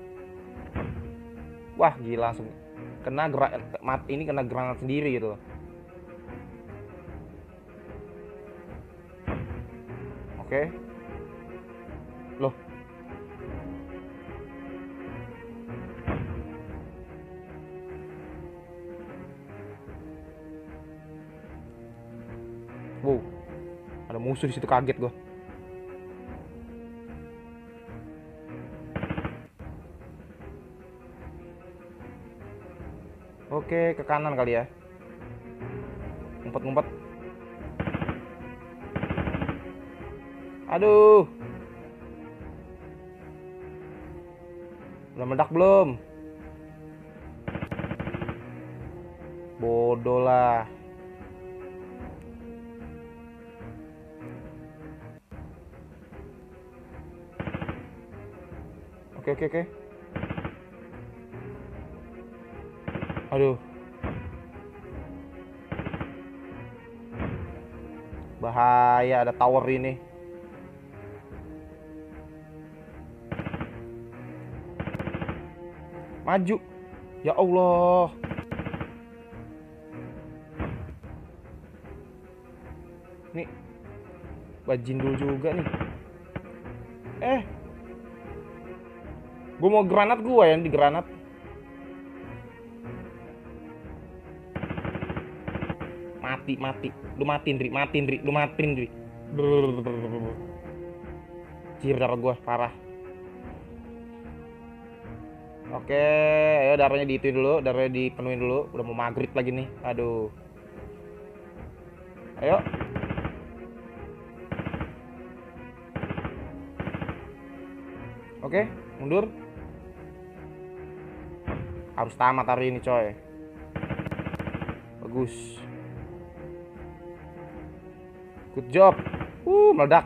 Wah, gila langsung kena granat ini, kena granat sendiri gitu. Oke. Okay. Loh. Wow, ada musuh di situ, kaget gue. Oke, ke kanan kali ya. Ngumpet-ngumpet. Aduh. Belum meledak belum? Bodoh lah. Oke, oke, oke. Aduh. Bahaya, ada tower ini. Maju. Ya Allah. Bajindul juga nih. Eh, gue mau granat, gue yang di granat. Mati, mati. Lu matiin, Dri. Matiin, Dri. Lu matiin, Dri. Jir, darah gue. Parah. Oke, ayo darahnya diituin dulu. Darahnya dipenuhin dulu. Udah mau maghrib lagi nih. Aduh. Ayo. Oke, mundur. Harus tamat hari ini, coy. Bagus. Good job. Uh, meledak.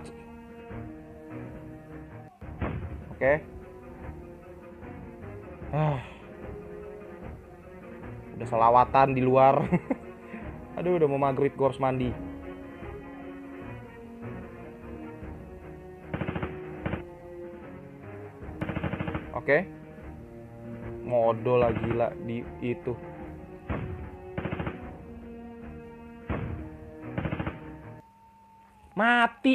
Oke. Ah. Udah selawatan di luar. Aduh, udah mau maghrib, gue harus mandi. Oke. Modal lah, gila di itu. Mati.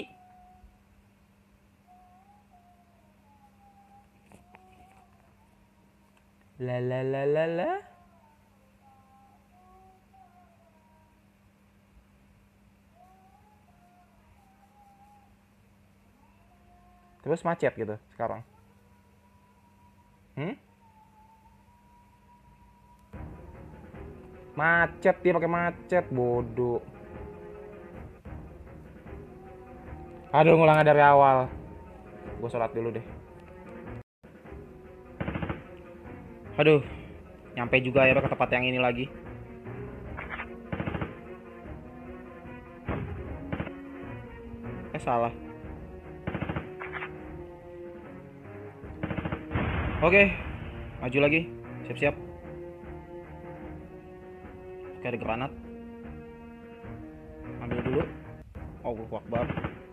La la la la la. Terus macet gitu sekarang. Hmm? Macet, dia pakai macet, bodoh. Aduh, ngulang dari awal. Gue sholat dulu deh. Aduh, nyampe juga ya ke tempat yang ini lagi. Eh, salah. Oke, maju lagi. Siap-siap. Oke, ada granat. Ambil dulu. Oh, gue Akbar.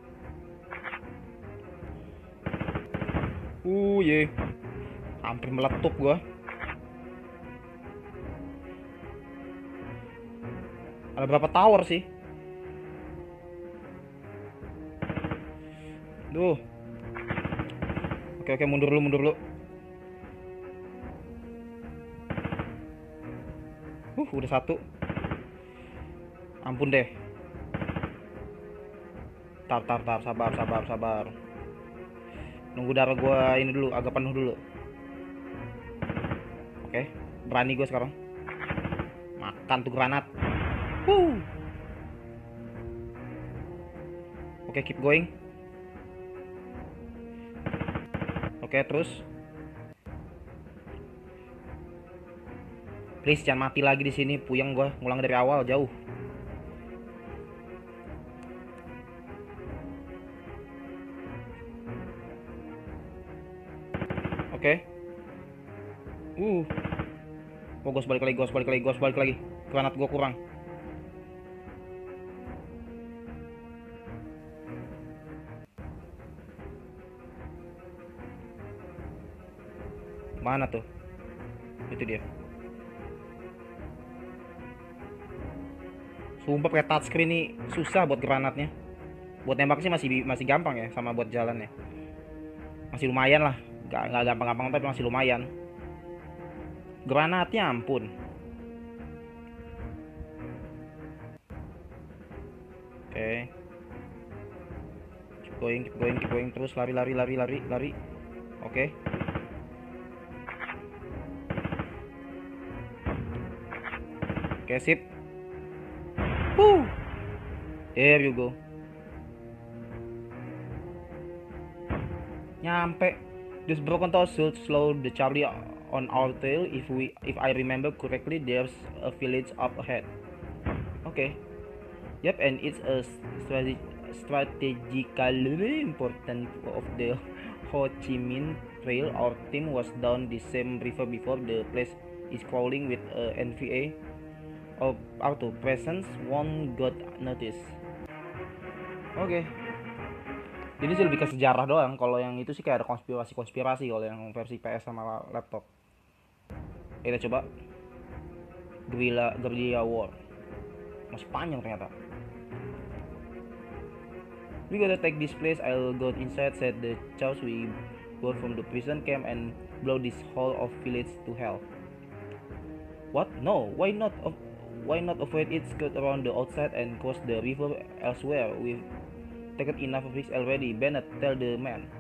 Uh, ye. Hampir meletup gua. Ada berapa tower sih? Duh. Oke, oke, mundur dulu, mundur dulu. Uh, udah satu. Ampun deh. Tar, tar, tar, sabar, sabar, sabar. Nunggu darah gue ini dulu, agak penuh dulu. Oke, berani gue sekarang. Makan tuh granat. Wuh. Oke, keep going. Oke, terus. Please jangan mati lagi di sini, puyeng gue, ngulang dari awal jauh. Oke. Uh. Oh, gue balik lagi, gue balik lagi, gue balik lagi. Granat gue kurang. Mana tuh? Itu dia. Sumpah pakai touchscreen nih susah buat granatnya. Buat nembak sih masih masih gampang ya, sama buat jalan ya. Masih lumayan lah. Gak, gak gampang-gampang tapi masih lumayan. Granatnya ampun. Oke. Okay. Keep going, keep going, keep going. Terus lari, lari, lari, lari, lari. Oke. Okay. Oke, okay, sip. Woo. There you go. Nyampe. This broken tower should slow the Charlie on our tail. If we, if I remember correctly, there's a village up ahead. Okay. Yep, and it's a strate strategically important of the Ho Chi Minh Trail. Our team was down the same river before. The place is crawling with a N V A. Of our presence won't got notice. Oke. Okay. Jadi sih lebih ke sejarah doang. Kalau yang itu sih kayak ada konspirasi-konspirasi kalau yang versi P S sama laptop. Kita coba Guerrilla Guerrilla War. Masih panjang ternyata. We gotta take this place. I'll go inside, set the chaos we brought from the prison camp, and blow this whole of village to hell. What? No, why not? Why not avoid it, skirt around the outside and cross the river elsewhere? We've taken enough risks already. Bennett, tell the man.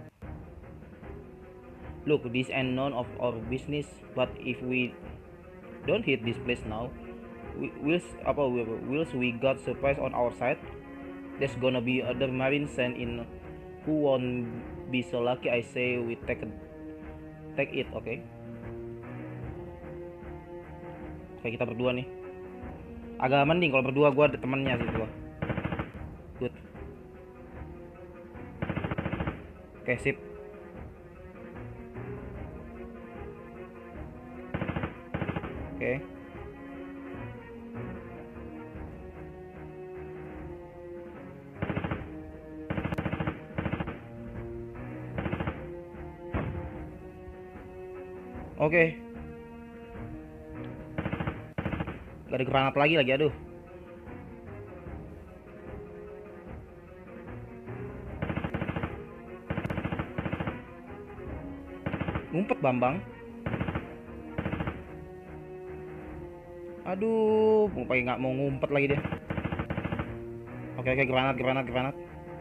Look, this ain't none of our business, but if we don't hit this place now, we, whilst, apa, whilst we got surprise on our side, there's gonna be other marines sent in who won't be so lucky. I say we take it, take it, oke? Okay? Oke, kita berdua nih. Agak mending kalau berdua, gue ada temennya sih gue. Good. Oke, sip. Oke. Oke. Gak ada granat lagi lagi, aduh. Ngumpet Bambang. Aduh, mau pakai nggak mau ngumpet lagi dia. Oke oke, granat granat granat.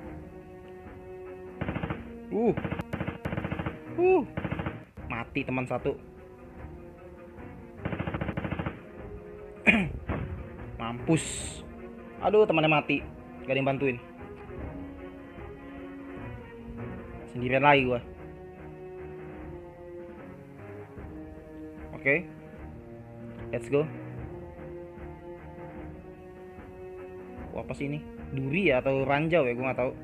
Uh. Uh. Mati teman satu. Mampus. Aduh, temannya mati. Gak ada yang bantuin. Sendirian lagi gua. Oke. Okay. Let's go. Wah, apa sih ini? Duri ya atau ranjau ya, gua nggak tahu.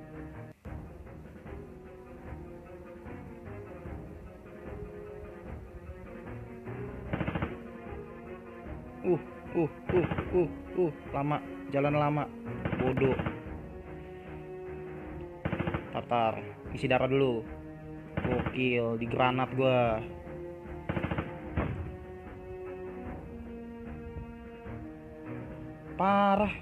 Uh, uh, uh, uh, uh, lama, jalan lama, bodoh. Tartar, isi darah dulu. Gokil, di granat gua. Parah.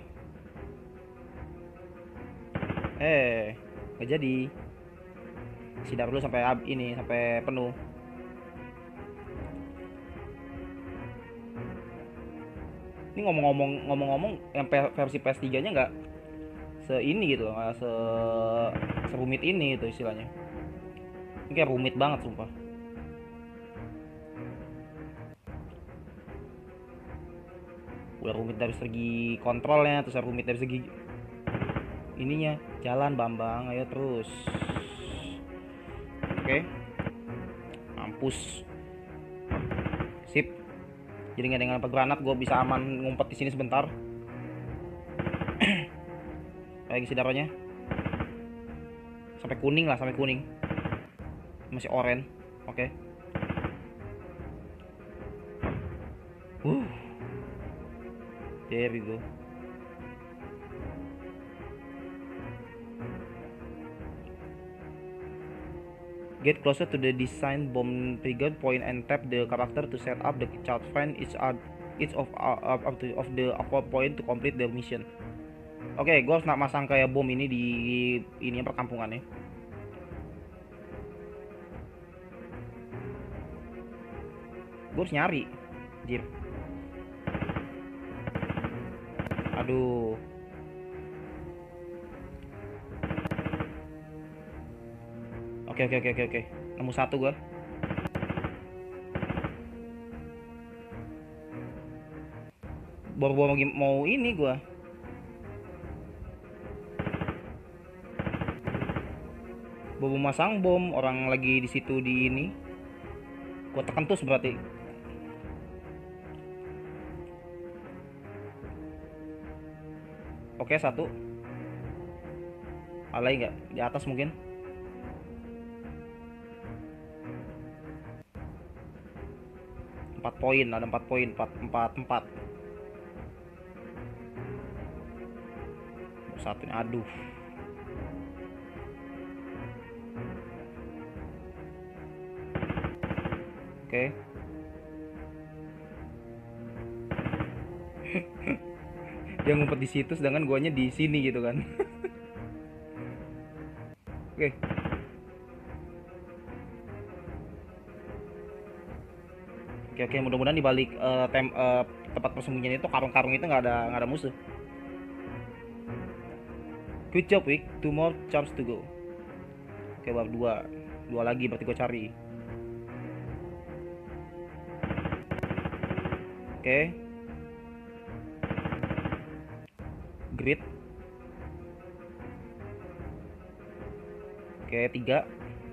Eh, nggak jadi. Isi darah dulu sampai ini, sampai penuh. Ini ngomong-ngomong ngomong-ngomong yang versi P S tiga nya nggak se ini gitu loh, nggak se serumit ini itu istilahnya. Ini kayak rumit banget sumpah. Udah rumit dari segi kontrolnya, terus rumit dari segi ininya. Jalan Bambang, ayo terus. Oke. Mampus. Sip. Jadi nggak dengan apa granat, gue bisa aman ngumpet di sini sebentar. Kayak isi darahnya. Sampai kuning lah, sampai kuning. Masih oranye. Oke. Okay. Uh. There we go. Get closer to the design bomb trigger point and tap the character to set up the charge fan each of each of uh, of the of the aqua point to complete the mission. Oke, okay, gue harus nak masang kayak bom ini di ini perkampungannya. Gue harus nyari, jir. Aduh. Oke oke oke oke oke. Nemu satu gua. Baru mau mau ini gua. Baru masang bom, orang lagi di situ di ini. Gua tekan terus berarti. Oke, satu. Alay nggak? Di atas mungkin. Empat poin, ada empat poin, empat empat empat. Satu, aduh. Oke. Dia ngumpet di situ, sedangkan guanya di sini gitu kan. Oke. Oke oke, mudah-mudahan di balik uh, tem uh, tempat persembunyian itu, karung-karung itu nggak ada nggak ada musuh. Good job, Wick. Two more chance to go. Oke, bab dua. Dua lagi berarti gue cari. Oke. Grid. Oke, tiga.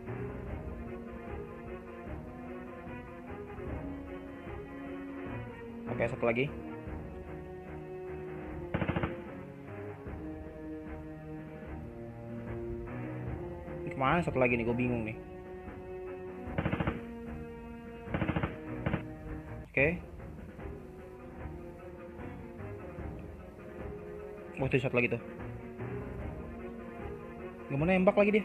Oke, satu lagi. Ini kemana satu lagi nih? Gue bingung nih. Oke. Oh, itu satu lagi tuh. Gak mau nembak lagi dia.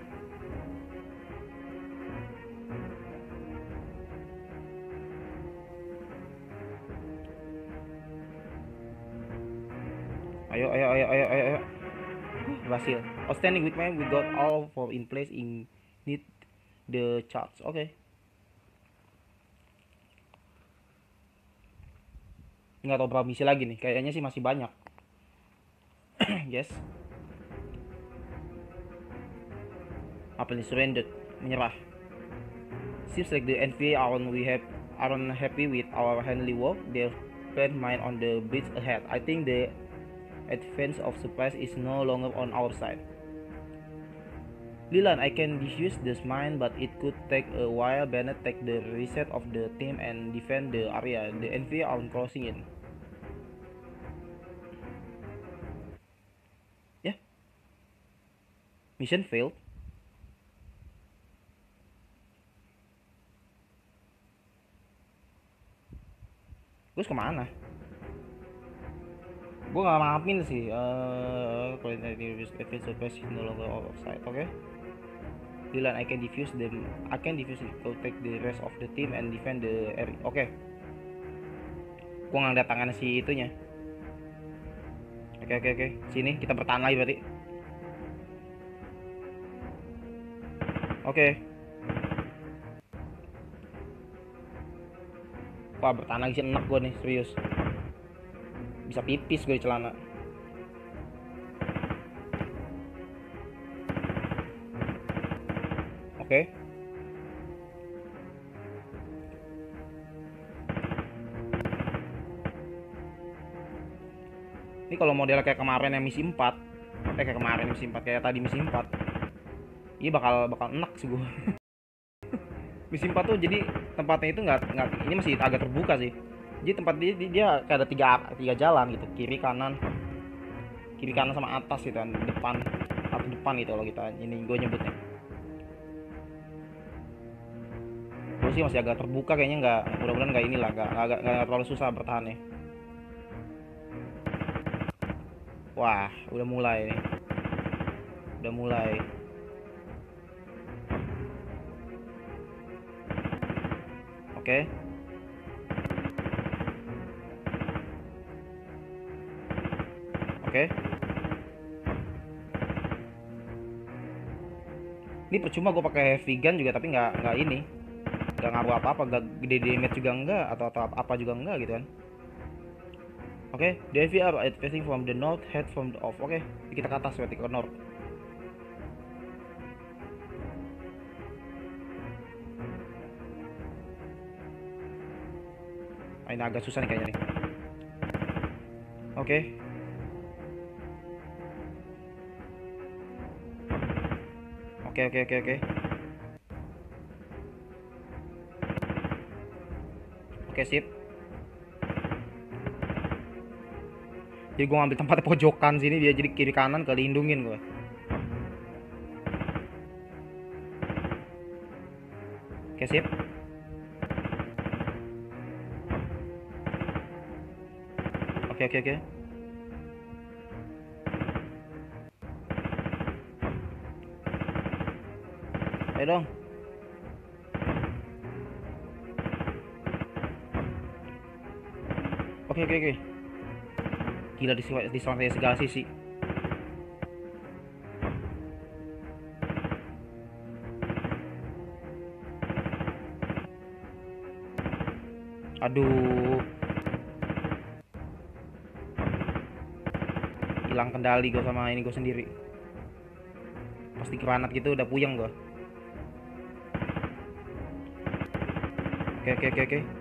Ayo, ayo, ayo, ayo, ayo, ayo. Berhasil. Outstanding with man, we got all four in place in need the charts. Oke. Okay. Nggak tahu berapa misi lagi nih. Kayaknya sih masih banyak. Yes. Apa nih? Surrendered. Menyerah. Seems like the N V A aren't we have aren't happy with our handling work. They've planned mine on the bridge ahead. I think the advance of supplies is no longer on our side. Leland, I can defuse this mine, but it could take a while. Bennett, take the reset of the team and defend the area. The N V A are crossing in. Yeah. Mission failed. Terus kemana? Gue gak maafin sih. Uh, no longer outside. Oke. Okay. Dylan, I can defuse them. I can defuse it. Go take the rest of the team and defend the area. Oke. Okay. Gue nggak ada tangan si itunya. Oke okay, oke okay, oke. Okay. Sini kita bertahan lagi berarti. Oke. Okay. Wah, bertahan lagi sih, enak gue nih, serius. Bisa pipis gue di celana. Oke. Okay. Ini kalau model kayak kemarin yang misi empat, eh kayak kemarin misi empat, kayak tadi misi empat. Iya bakal bakal enak sih gue. Misi empat tuh jadi tempatnya itu nggak nggak ini masih agak terbuka sih. Jadi tempat dia dia kayak ada tiga tiga jalan gitu, kiri kanan kiri kanan sama atas gitu kan, depan atau depan gitu kalau kita ini gue nyebutnya. Gue sih masih agak terbuka kayaknya, nggak, mudah-mudahan nggak inilah nggak nggak nggak terlalu susah bertahannya. Wah, udah mulai nih, udah mulai. Oke. Okay. Oke. Okay. Ini percuma gue pakai heavy gun juga tapi nggak nggak ini, nggak ngaruh apa-apa, nggak gede damage juga enggak atau atau apa juga enggak gitu kan. Oke, okay. The N V A are advancing from the north, head from the off. Oke, okay. Kita ke atas berarti ke north. Ini agak susah nih kayaknya nih. Oke. Okay. Oke oke oke oke. Oke, sip. Jadi gue ngambil tempat pojokan sini, dia jadi kiri kanan kelindungin gue. Oke, sip. Oke oke oke. Ayo dong. Oke oke oke. Gila, diserang dari segala sisi. Aduh, hilang kendali gue sama ini gue sendiri. Pasti granat gitu udah puyeng gue. Oke oke oke oke.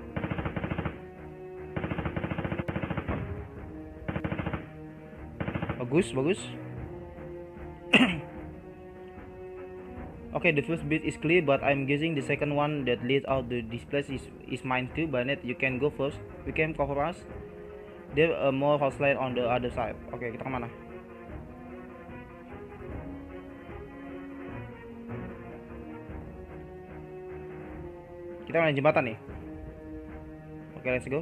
Bagus bagus. Okay, the first bit is clear, but I'm guessing the second one that leads out the this place is is mine too. Barnett, you can go first. We can cover us. There are more house light on the other side. Oke, okay, kita kemana? Kita main jembatan nih. Oke, okay, let's go.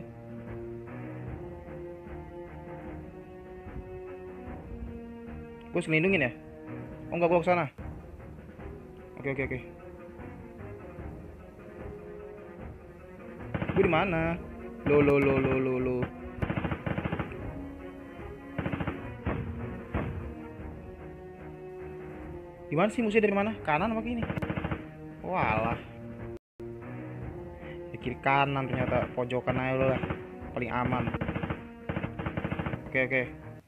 Gue selindungin ya? Oh enggak, gue kesana. Oke oke oke. Gue di mana? Lo lo lo lo lo lo. Gimana sih musuhnya dari mana? Kanan apa kiri? Walah. Di kiri kanan ternyata, pojokan aja lah. Paling aman. Oke oke.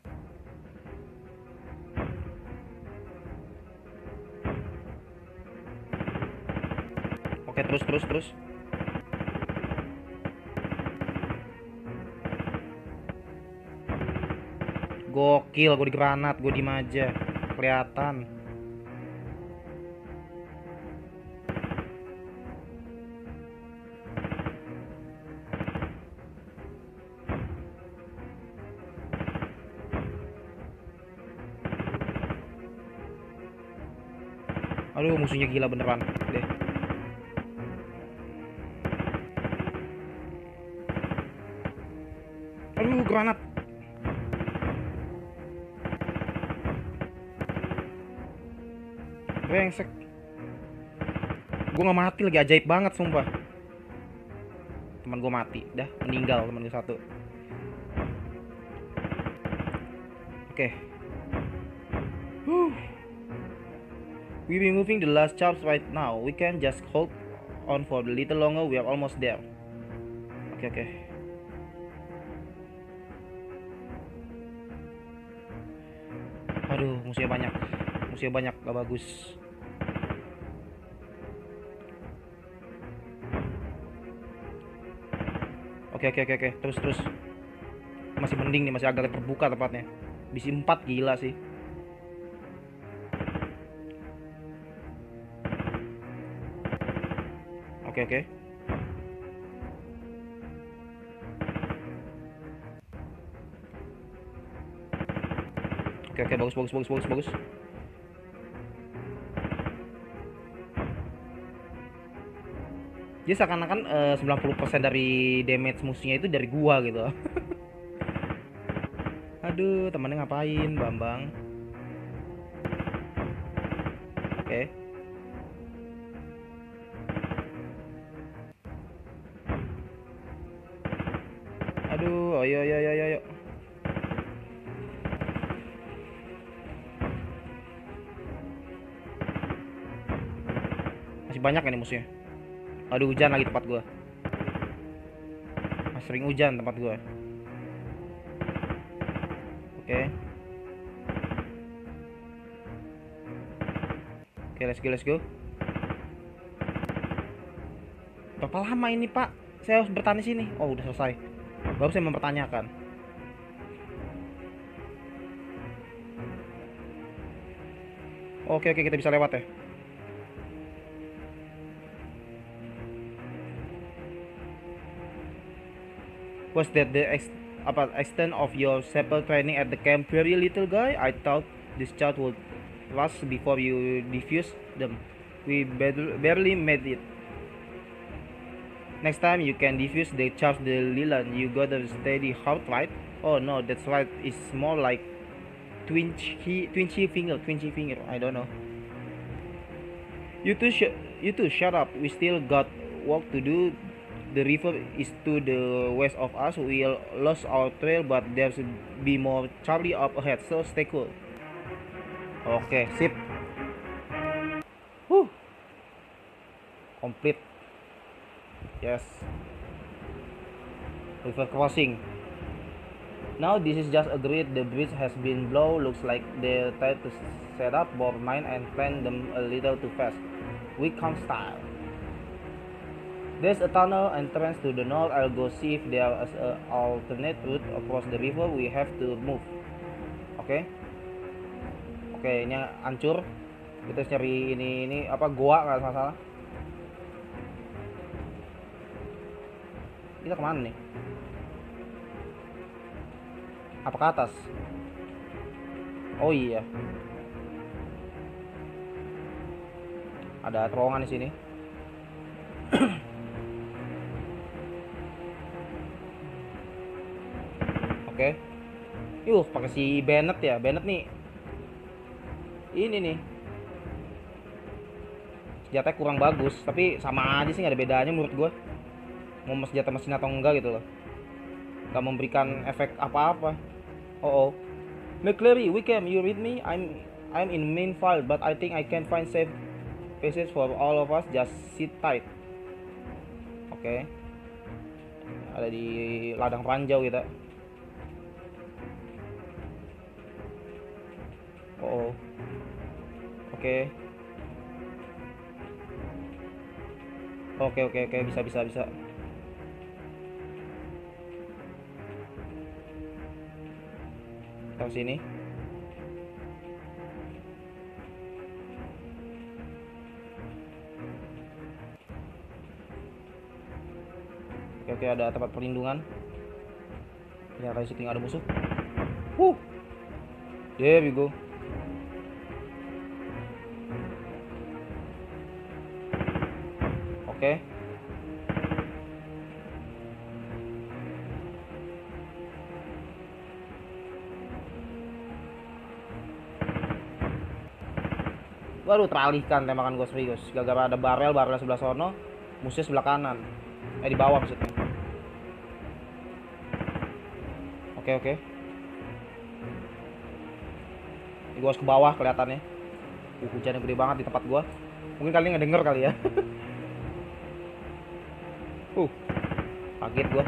Oke, terus terus terus. Gokil, gue di granat, gue di aja. Kelihatan. Aduh, musuhnya gila beneran deh. Aduh, granat. Brengsek. Gue gak mati lagi, ajaib banget sumpah. Teman gue mati, dah meninggal teman gue satu. Oke. Okay. We be moving the last chops right now. We can just hold on for a little longer. We are almost there. Oke okay, oke. Okay. Aduh, musuhnya banyak. Musuhnya banyak, gak bagus. Oke oke oke oke, terus terus. Masih mending nih, masih agak terbuka tempatnya. Bisi empat gila sih. Oke oke. Oke oke, bagus bagus bagus bagus bagus. Jadi seakan-akan uh, sembilan puluh persen dari damage musuhnya itu dari gua gitu. Aduh, temennya ngapain, Bambang? Oke. Okay. Aduh, ayo ayo ayo ayo. Masih banyak nih musuhnya. Aduh, hujan lagi tempat gua. Masih sering hujan tempat gua. Oke. Okay. Oke, okay, let's go let's go. Berapa lama ini, Pak? Saya harus bertahan di sini. Oh, udah selesai. Baru saya mempertanyakan. Oke, okay, oke, okay, kita bisa lewat ya. Was that the ex apa, extent of your sample training at the camp, very little guy? I thought this chat would last before you defuse them. We barely made it. Next time you can defuse the charge the Leland. You got a steady heart, right? Oh no, that's right. It's more like twinchy, twinchy finger, twinchy finger. I don't know. You two, sh you two, shut up. We still got work to do. The river is to the west of us. We lost our trail, but there's be more Charlie up ahead. So stay cool. Oke, okay, sip. Huh. Complete. Yes. River crossing. Now this is just agreed. The bridge has been blown. Looks like they tried to set up bomb mine and plan them a little too fast. Wickham style. There's a tunnel entrance to the north. I'll go see if there is an alternate route across the river. We have to move. Oke. Okay. Oke, okay, ini hancur. Kita cari ini ini apa goa nggak salah. Kita kemana nih? Apa ke atas? Oh iya. Ada terowongan di sini. Oke. Okay. Yuh, pakai si Bennett ya. Bennett nih. Ini nih. Senjatanya kurang bagus, tapi sama aja sih, nggak ada bedanya menurut gue. Mau senjata mesin atau enggak gitu loh. Nggak memberikan efek apa-apa. Oh, oh. McCleary, Wickham, you read me? I'm I'm in main file, but I think I can find safe places for all of us. Just sit tight. Oke. Okay. Ada di ladang ranjau kita. Oh. Oke. Okay. Oke oke oke bisa bisa bisa. Taruh sini. Oke oke ada tempat perlindungan. Ternyata di sini ada musuh. Huh. There we go. Oke. Okay. Baru teralihkan tembakan gue serius. Gara-gara ada barel, barel sebelah sono, musuhnya sebelah kanan. Eh di bawah maksudnya. Oke okay, oke. Okay. Ini gue harus ke bawah kelihatannya. Uh, hujannya gede banget di tempat gue. Mungkin kalian nggak denger kali ya. Uh, kaget gua.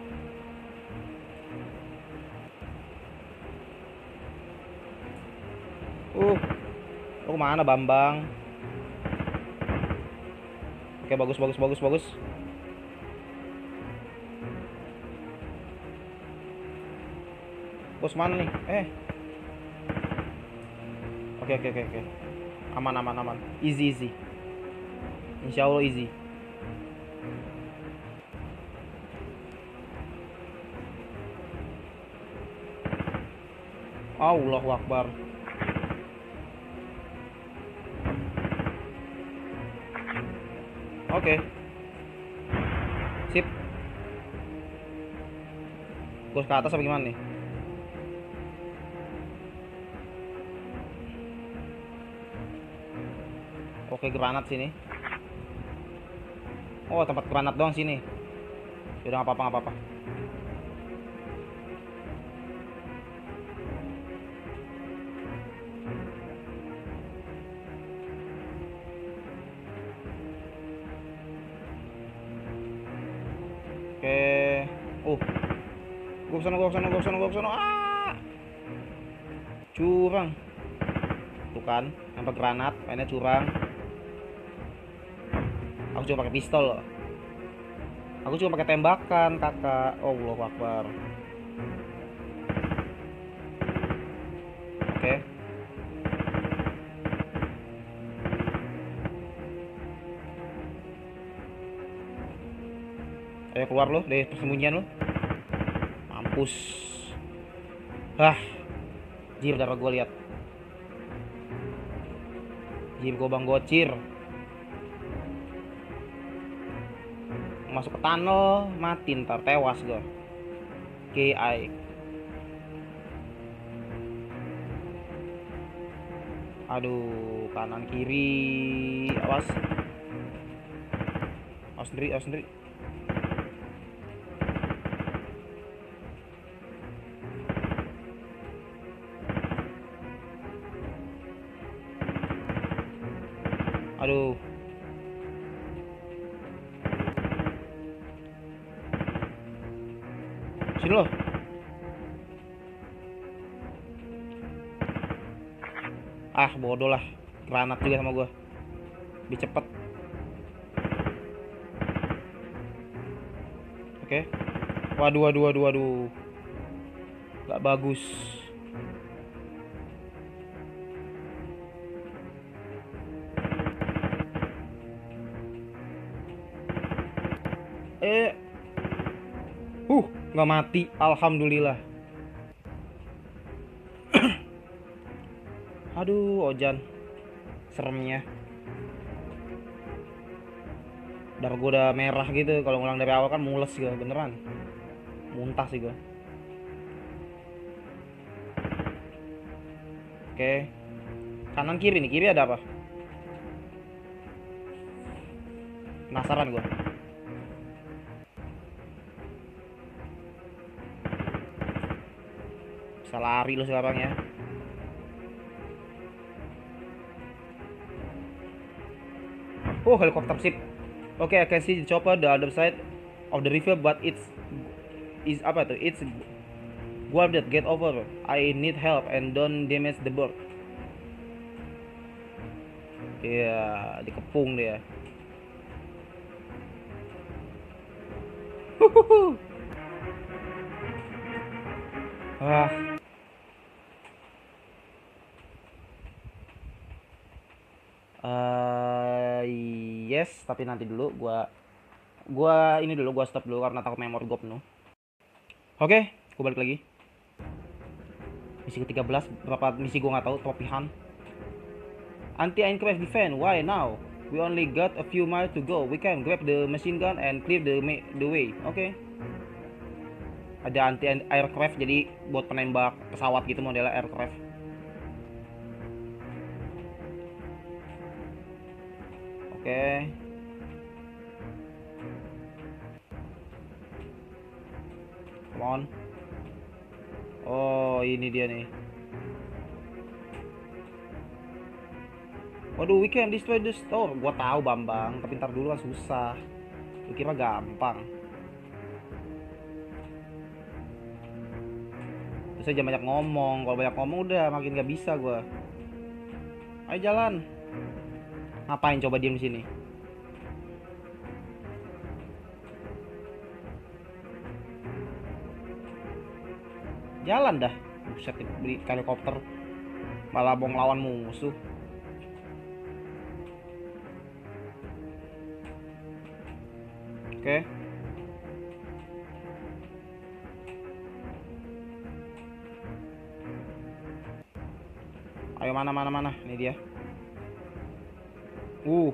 Uh, lu kemana Bambang? Oke, bagus, bagus, bagus, bagus. Bos mana nih? Eh. Oke, oke, oke, oke. Aman, aman, aman. Easy, easy. Insya Allah easy. Allahu Akbar. Oke. Okay. Sip. Gue ke atas apa gimana nih? Oke, granat sini. Oh, tempat granat doang sini. Udah nggak apa-apa, nggak apa-apa. Oke. Uh. Gua kesana, gua kesana, gua kesana, gua kesana. Ah. Curang. Tuh kan, nampak granat, mainnya curang. Aku cuma pakai pistol loh. Aku cuma pakai tembakan, kakak. Oh, Allahu Akbar. Oke. Ayo keluar lo dari persembunyian lo. Mampus. Hah. Jir, darah gue lihat. Jir gobang gocir. Masuk ke tunnel, mati ntar, tewas gue. K I. Aduh, kanan kiri, awas. Awas sendiri, awas sendiri. Aduh. Sini loh. Ah, bodoh lah. Granat juga sama gua. Lebih cepet. Oke. Waduh, waduh, waduh, waduh. Gak bagus. Eh. Uh, nggak mati. Alhamdulillah. Aduh, Ojan. Seremnya. Darah gue udah merah gitu. Kalau ngulang dari awal kan mules gue, beneran. Muntah sih gue. Oke. Kanan kiri nih, kiri ada apa? Penasaran gue. Bisa lari lo sekarang ya. Oh, helikopter ship. Oke, okay, I can see the chopper the other side of the river, but it's is apa tuh? It's guarded. Get over. I need help and don't damage the boat. Iya, yeah, dikepung dia. Ah. Uh, yes, tapi nanti dulu gua gua ini dulu gua stop dulu karena takut memori gua penuh. Oke, okay, gua balik lagi. Misi ke tiga belas, berapa misi gua nggak tahu, topihan. Anti-aircraft defense, why now? We only got a few miles to go. We can grab the machine gun and clear the the way. Oke. Okay. Ada anti-aircraft, jadi buat penembak pesawat gitu modelnya aircraft. Oke. Okay. Come on. Oh, ini dia nih. Waduh, we can destroy the store. Gua tahu Bambang, tapi ntar dulu kan susah. Lu kira gampang. Terus aja banyak ngomong. Kalau banyak ngomong udah makin gak bisa gua. Ayo jalan. Ngapain coba diem di sini? Jalan dah. Buset, beli helikopter malah mau ngelawan musuh. Oke. Okay. Ayo mana mana mana, ini dia. Uh.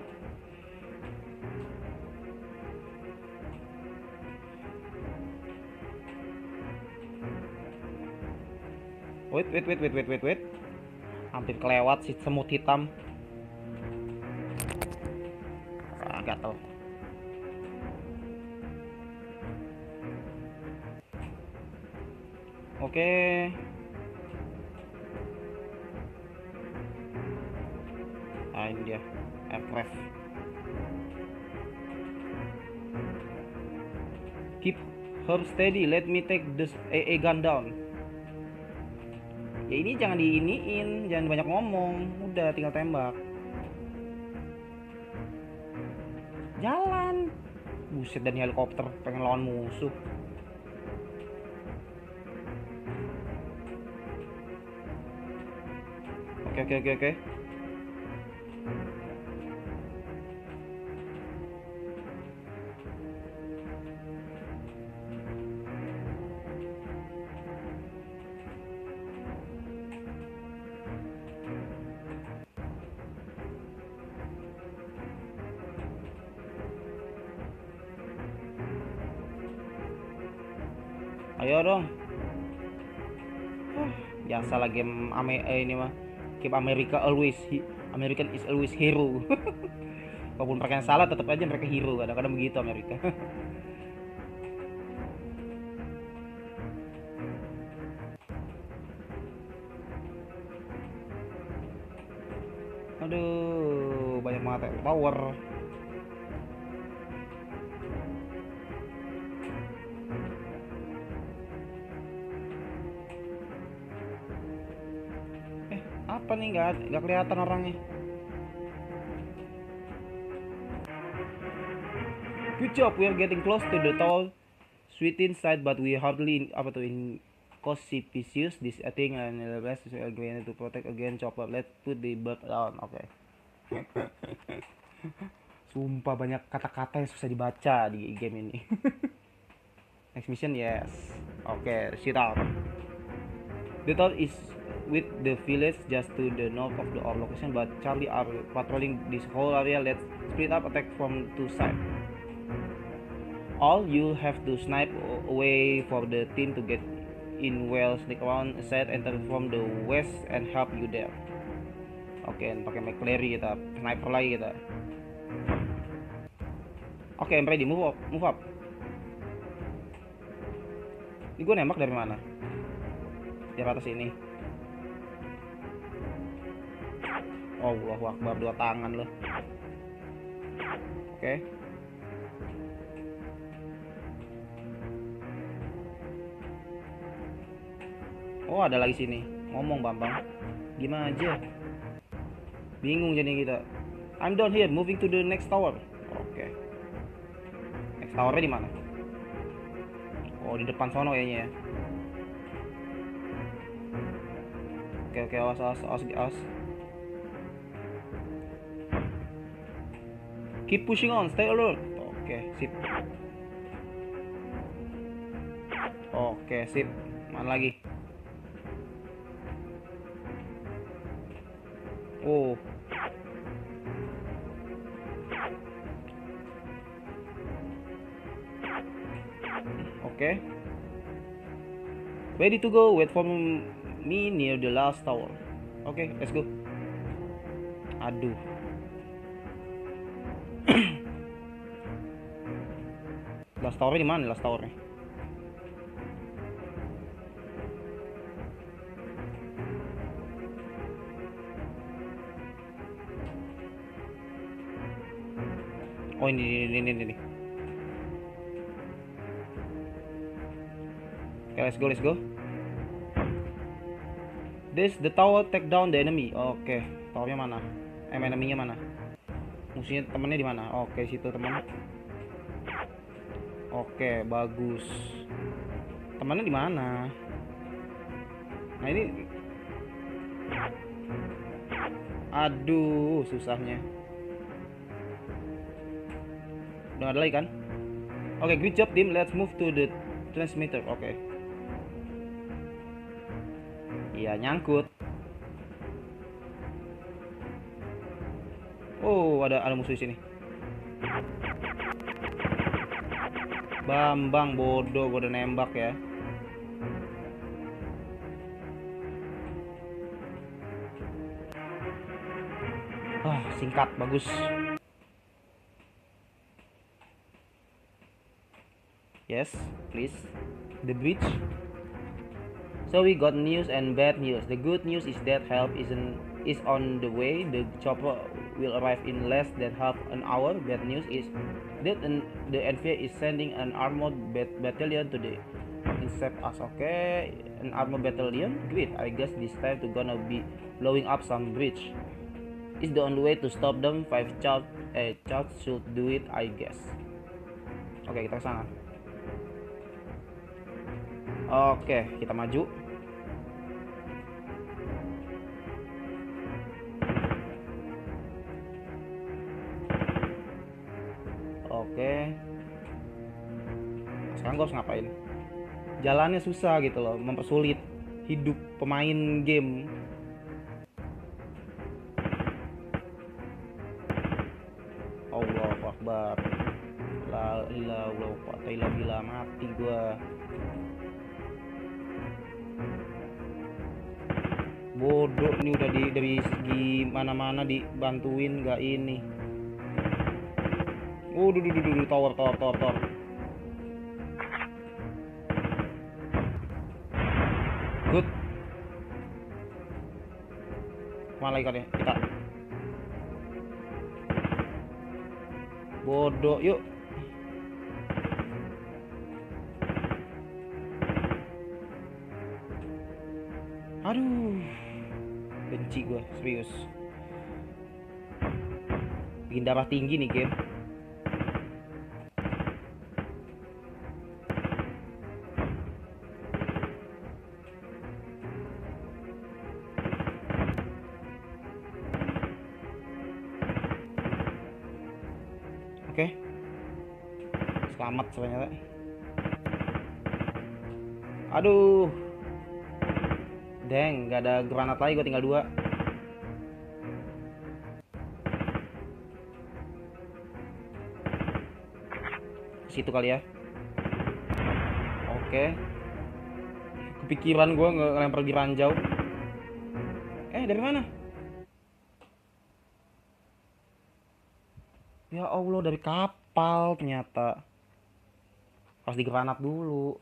Wait, wait, wait, wait, wait, wait, wait. Hampir kelewat si semut hitam. Ah, gatel. Oke. Okay. Ah, ini dia aircraft. Keep her steady. Let me take this A A gun down. Ya ini jangan diiniin, jangan banyak ngomong. Udah tinggal tembak. Jalan. Buset, dan helikopter pengen lawan musuh. Oke oke oke oke. Ayo dong. Biasalah game ame eh, ini mah. Game America always American is always hero. Walaupun mereka yang salah tetap aja mereka hero, kadang-kadang begitu Amerika. Aduh, banyak banget power. Apa nih, nggak nggak kelihatan orangnya. Good job, we are getting close to the tall, sweet inside, but we hardly apa tuh in Cosipicius this I think and the rest is going to protect again chopper. Let's put the bird down. Oke. Okay. Sumpah banyak kata-kata yang susah dibaca di game ini. Next mission, yes. Oke, okay, sit out. The town is with the village just to the north of the our location, but Charlie are patrolling this whole area. Let's split up attack from two sides. All you have to snipe away for the team to get in well, sneak around, set, enter from the west and help you there. Oke, okay, pakai McClary kita, sniper lagi kita. Oke, okay, I'm ready, move up, move up. Ini gue nembak dari mana? Di atas ini. Oh, Allahu Akbar, dua tangan loh. Oke. Okay. Oh, ada lagi sini. Ngomong Bambang. Gimana aja? Bingung jadi kita. I'm down here, moving to the next tower. Oke. Okay. Next towernya di mana? Oh, di depan sono kayaknya ya. Oke, oke, awas, awas, awas, awas. Keep pushing on, stay alert. Oke, sip. Oke, sip. Mana lagi? Oh. Oke. Ready to go. Wait for me near the last tower. Oke, okay, let's go. Aduh. Last towernya di mana? Last towernya. Oh, ini ini ini ini. Okay, let's go, let's go. This the tower take down the enemy. Oke, okay. Towernya mana? Eh, enemy-nya mana? Musuhnya temennya di mana? Oke, okay, situ teman. Oke, okay, bagus. Temannya di mana? Nah ini. Aduh, susahnya. Udah ada lagi kan? Oke, okay, good job team. Let's move to the transmitter. Oke. Okay. Iya, nyangkut. Oh, ada ada musuh di sini. Bambang bodoh, gue udah nembak ya. Ah, singkat, bagus. Yes, please. The bridge. So we got news and bad news. The good news is that help isn't is on the way. The chopper will arrive in less than half an hour. Bad news is that an, the N V A is sending an armored bat battalion today. Intercept us. Okay, an armored battalion. Great. I guess this time to gonna be blowing up some bridge. It's the only way to stop them. Five charge, eh, charge should do it, I guess. Oke, okay, kita kesana. Oke, kita maju. Oke. Sekarang gue harus ngapain? Jalannya susah gitu loh, mempersulit hidup pemain game. Allahu Akbar. La ilaha illallah, mati gua. Bodoh nih, udah di dari segi mana-mana dibantuin gak ini. Oh, duh, duh, duh, duh, tower, tower, tower, tower. Good. Mana lagi kan ya? Kita. Bodoh, yuk. Aduh. Benci gue, serius. Bikin darah tinggi nih game. Oke, selamat ternyata. Aduh, deng, nggak ada granat lagi, gue tinggal dua. Situ kali ya. Oke, kepikiran gue ngelempar di ranjau. Eh, dari mana? Ya Allah, dari kapal ternyata. Harus digranat dulu.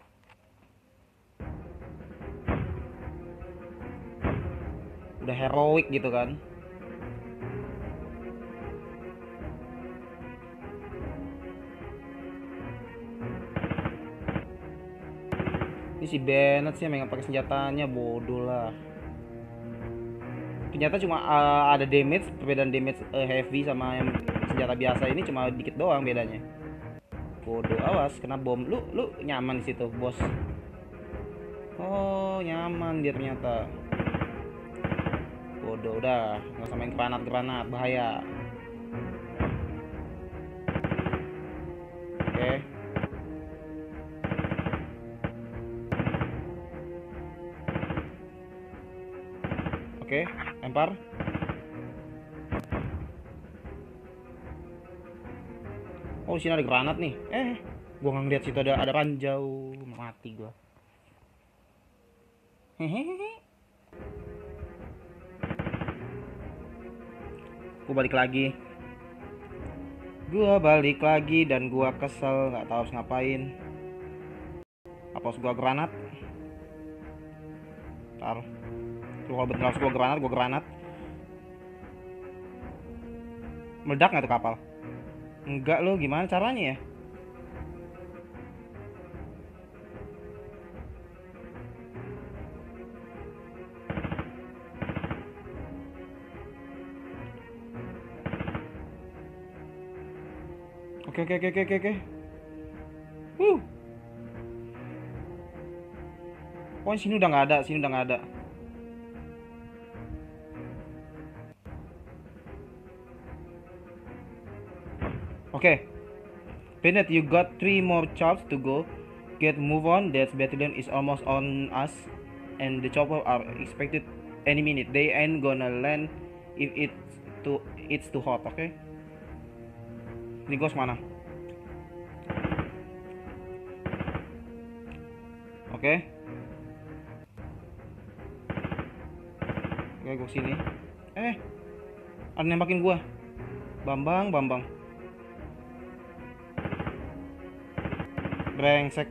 Udah heroik gitu kan. Ini si Bennett sih yang pakai senjatanya, bodoh lah. Ternyata cuma uh, ada damage, perbedaan damage uh, heavy sama yang senjata biasa ini cuma dikit doang bedanya. Bodoh, awas kena bom. Lu lu nyaman di situ, bos. Oh, nyaman dia ternyata. Bodoh, udah nggak usah main granat-granat, bahaya. Oke. Oke, lempar. Oh, sini ada granat nih. Eh, gua nggak ngeliat situ ada ada ranjau, mati gua. Hehehe. Gua balik lagi. Gua balik lagi dan gua kesel, nggak tahu harus ngapain. Apa harus gua granat? Ntar. Kalau bener harus gua granat, gua granat. Meledak nggak tuh kapal? Enggak lo, gimana caranya ya? Oke oke oke oke oke. Uh. Oh, sini udah nggak ada, sini udah nggak ada. Oke. Okay. Bennett, you got three more chops to go. Get move on. That battalion is almost on us, and the chopper are expected any minute. They ain't gonna land if it's too it's too hot. Oke. Okay? Ini gue mana? Oke. Okay. Oke, okay, gue sini. Eh, ada nembakin gue. Bambang, Bambang. Brengsek.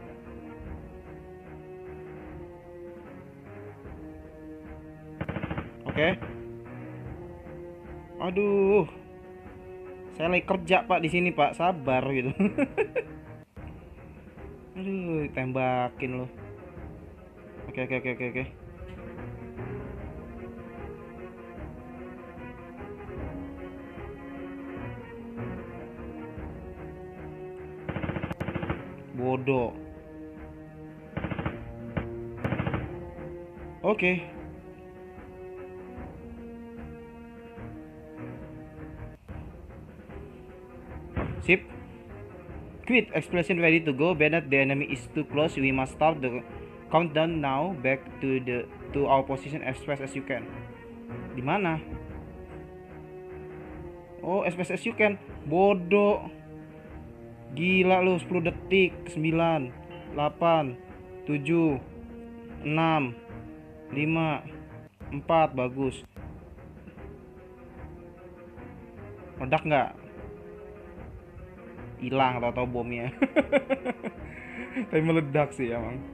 Oke. Okay. Aduh. Saya lagi kerja, Pak, di sini, Pak. Sabar gitu. Aduh, tembakin lo. Oke, oke, oke, oke, oke. Bodoh. Oke. Okay. Sip. Quit. Explosion ready to go. Bennett, the enemy is too close. We must start the countdown now. Back to the to our position as fast as you can. Di mana? Oh, as fast as you can. Bodoh. Gila lu, sepuluh detik. Sembilan, delapan, tujuh, enam, lima, empat. Bagus. Meledak nggak? Hilang atau bomnya. Tapi meledak sih emang.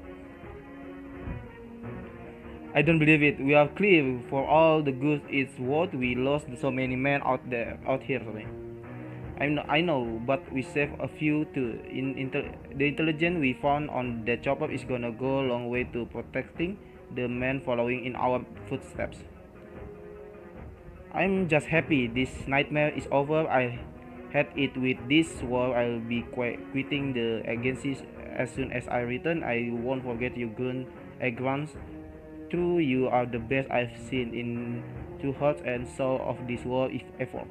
I don't believe it. We are clear for all the good it's worth. We lost so many men out there, out here. Sorry. I know, I know, but we saved a few too. In intel, the intelligence we found on the chopper is gonna go a long way to protecting the men following in our footsteps. I'm just happy this nightmare is over. I had it with this war. I'll be qui- quitting the agency as soon as I return. I won't forget you, Gun Agrans. True, you are the best I've seen in two hearts and soul of this war if ever.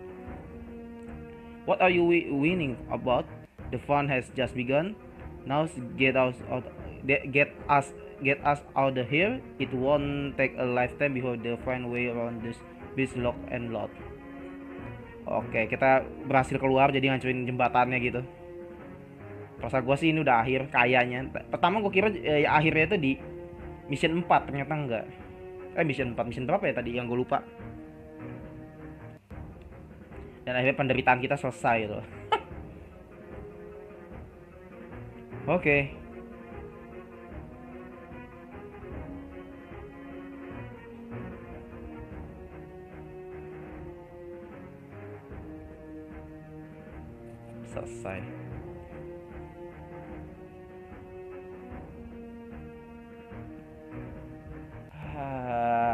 What are you wi- winning about? The fun has just begun. Now get us out, get us, get us out of here. It won't take a lifetime before they find way around this beach lock and load. Oke, kita berhasil keluar jadi ngancurin jembatannya gitu. Rasa gue sih ini udah akhir kayaknya. Pertama gue kira eh, akhirnya itu di mission empat, ternyata enggak. Eh mission empat, mission berapa ya tadi yang gue lupa. Dan akhirnya penderitaan kita selesai gitu. Oke. Okay. Selesai. Ah.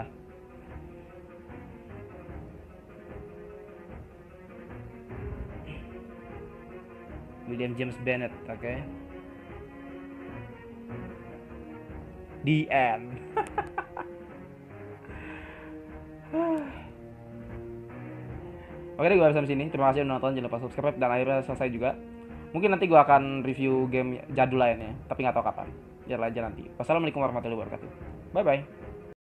William James Bennett, oke. Okay. The end. Oke deh, gue sampai sini. Terima kasih udah nonton, jangan lupa subscribe dan akhirnya selesai juga. Mungkin nanti gue akan review game jadul lainnya, tapi nggak tahu kapan. Jangan aja nanti. Wassalamualaikum warahmatullahi wabarakatuh. Bye bye.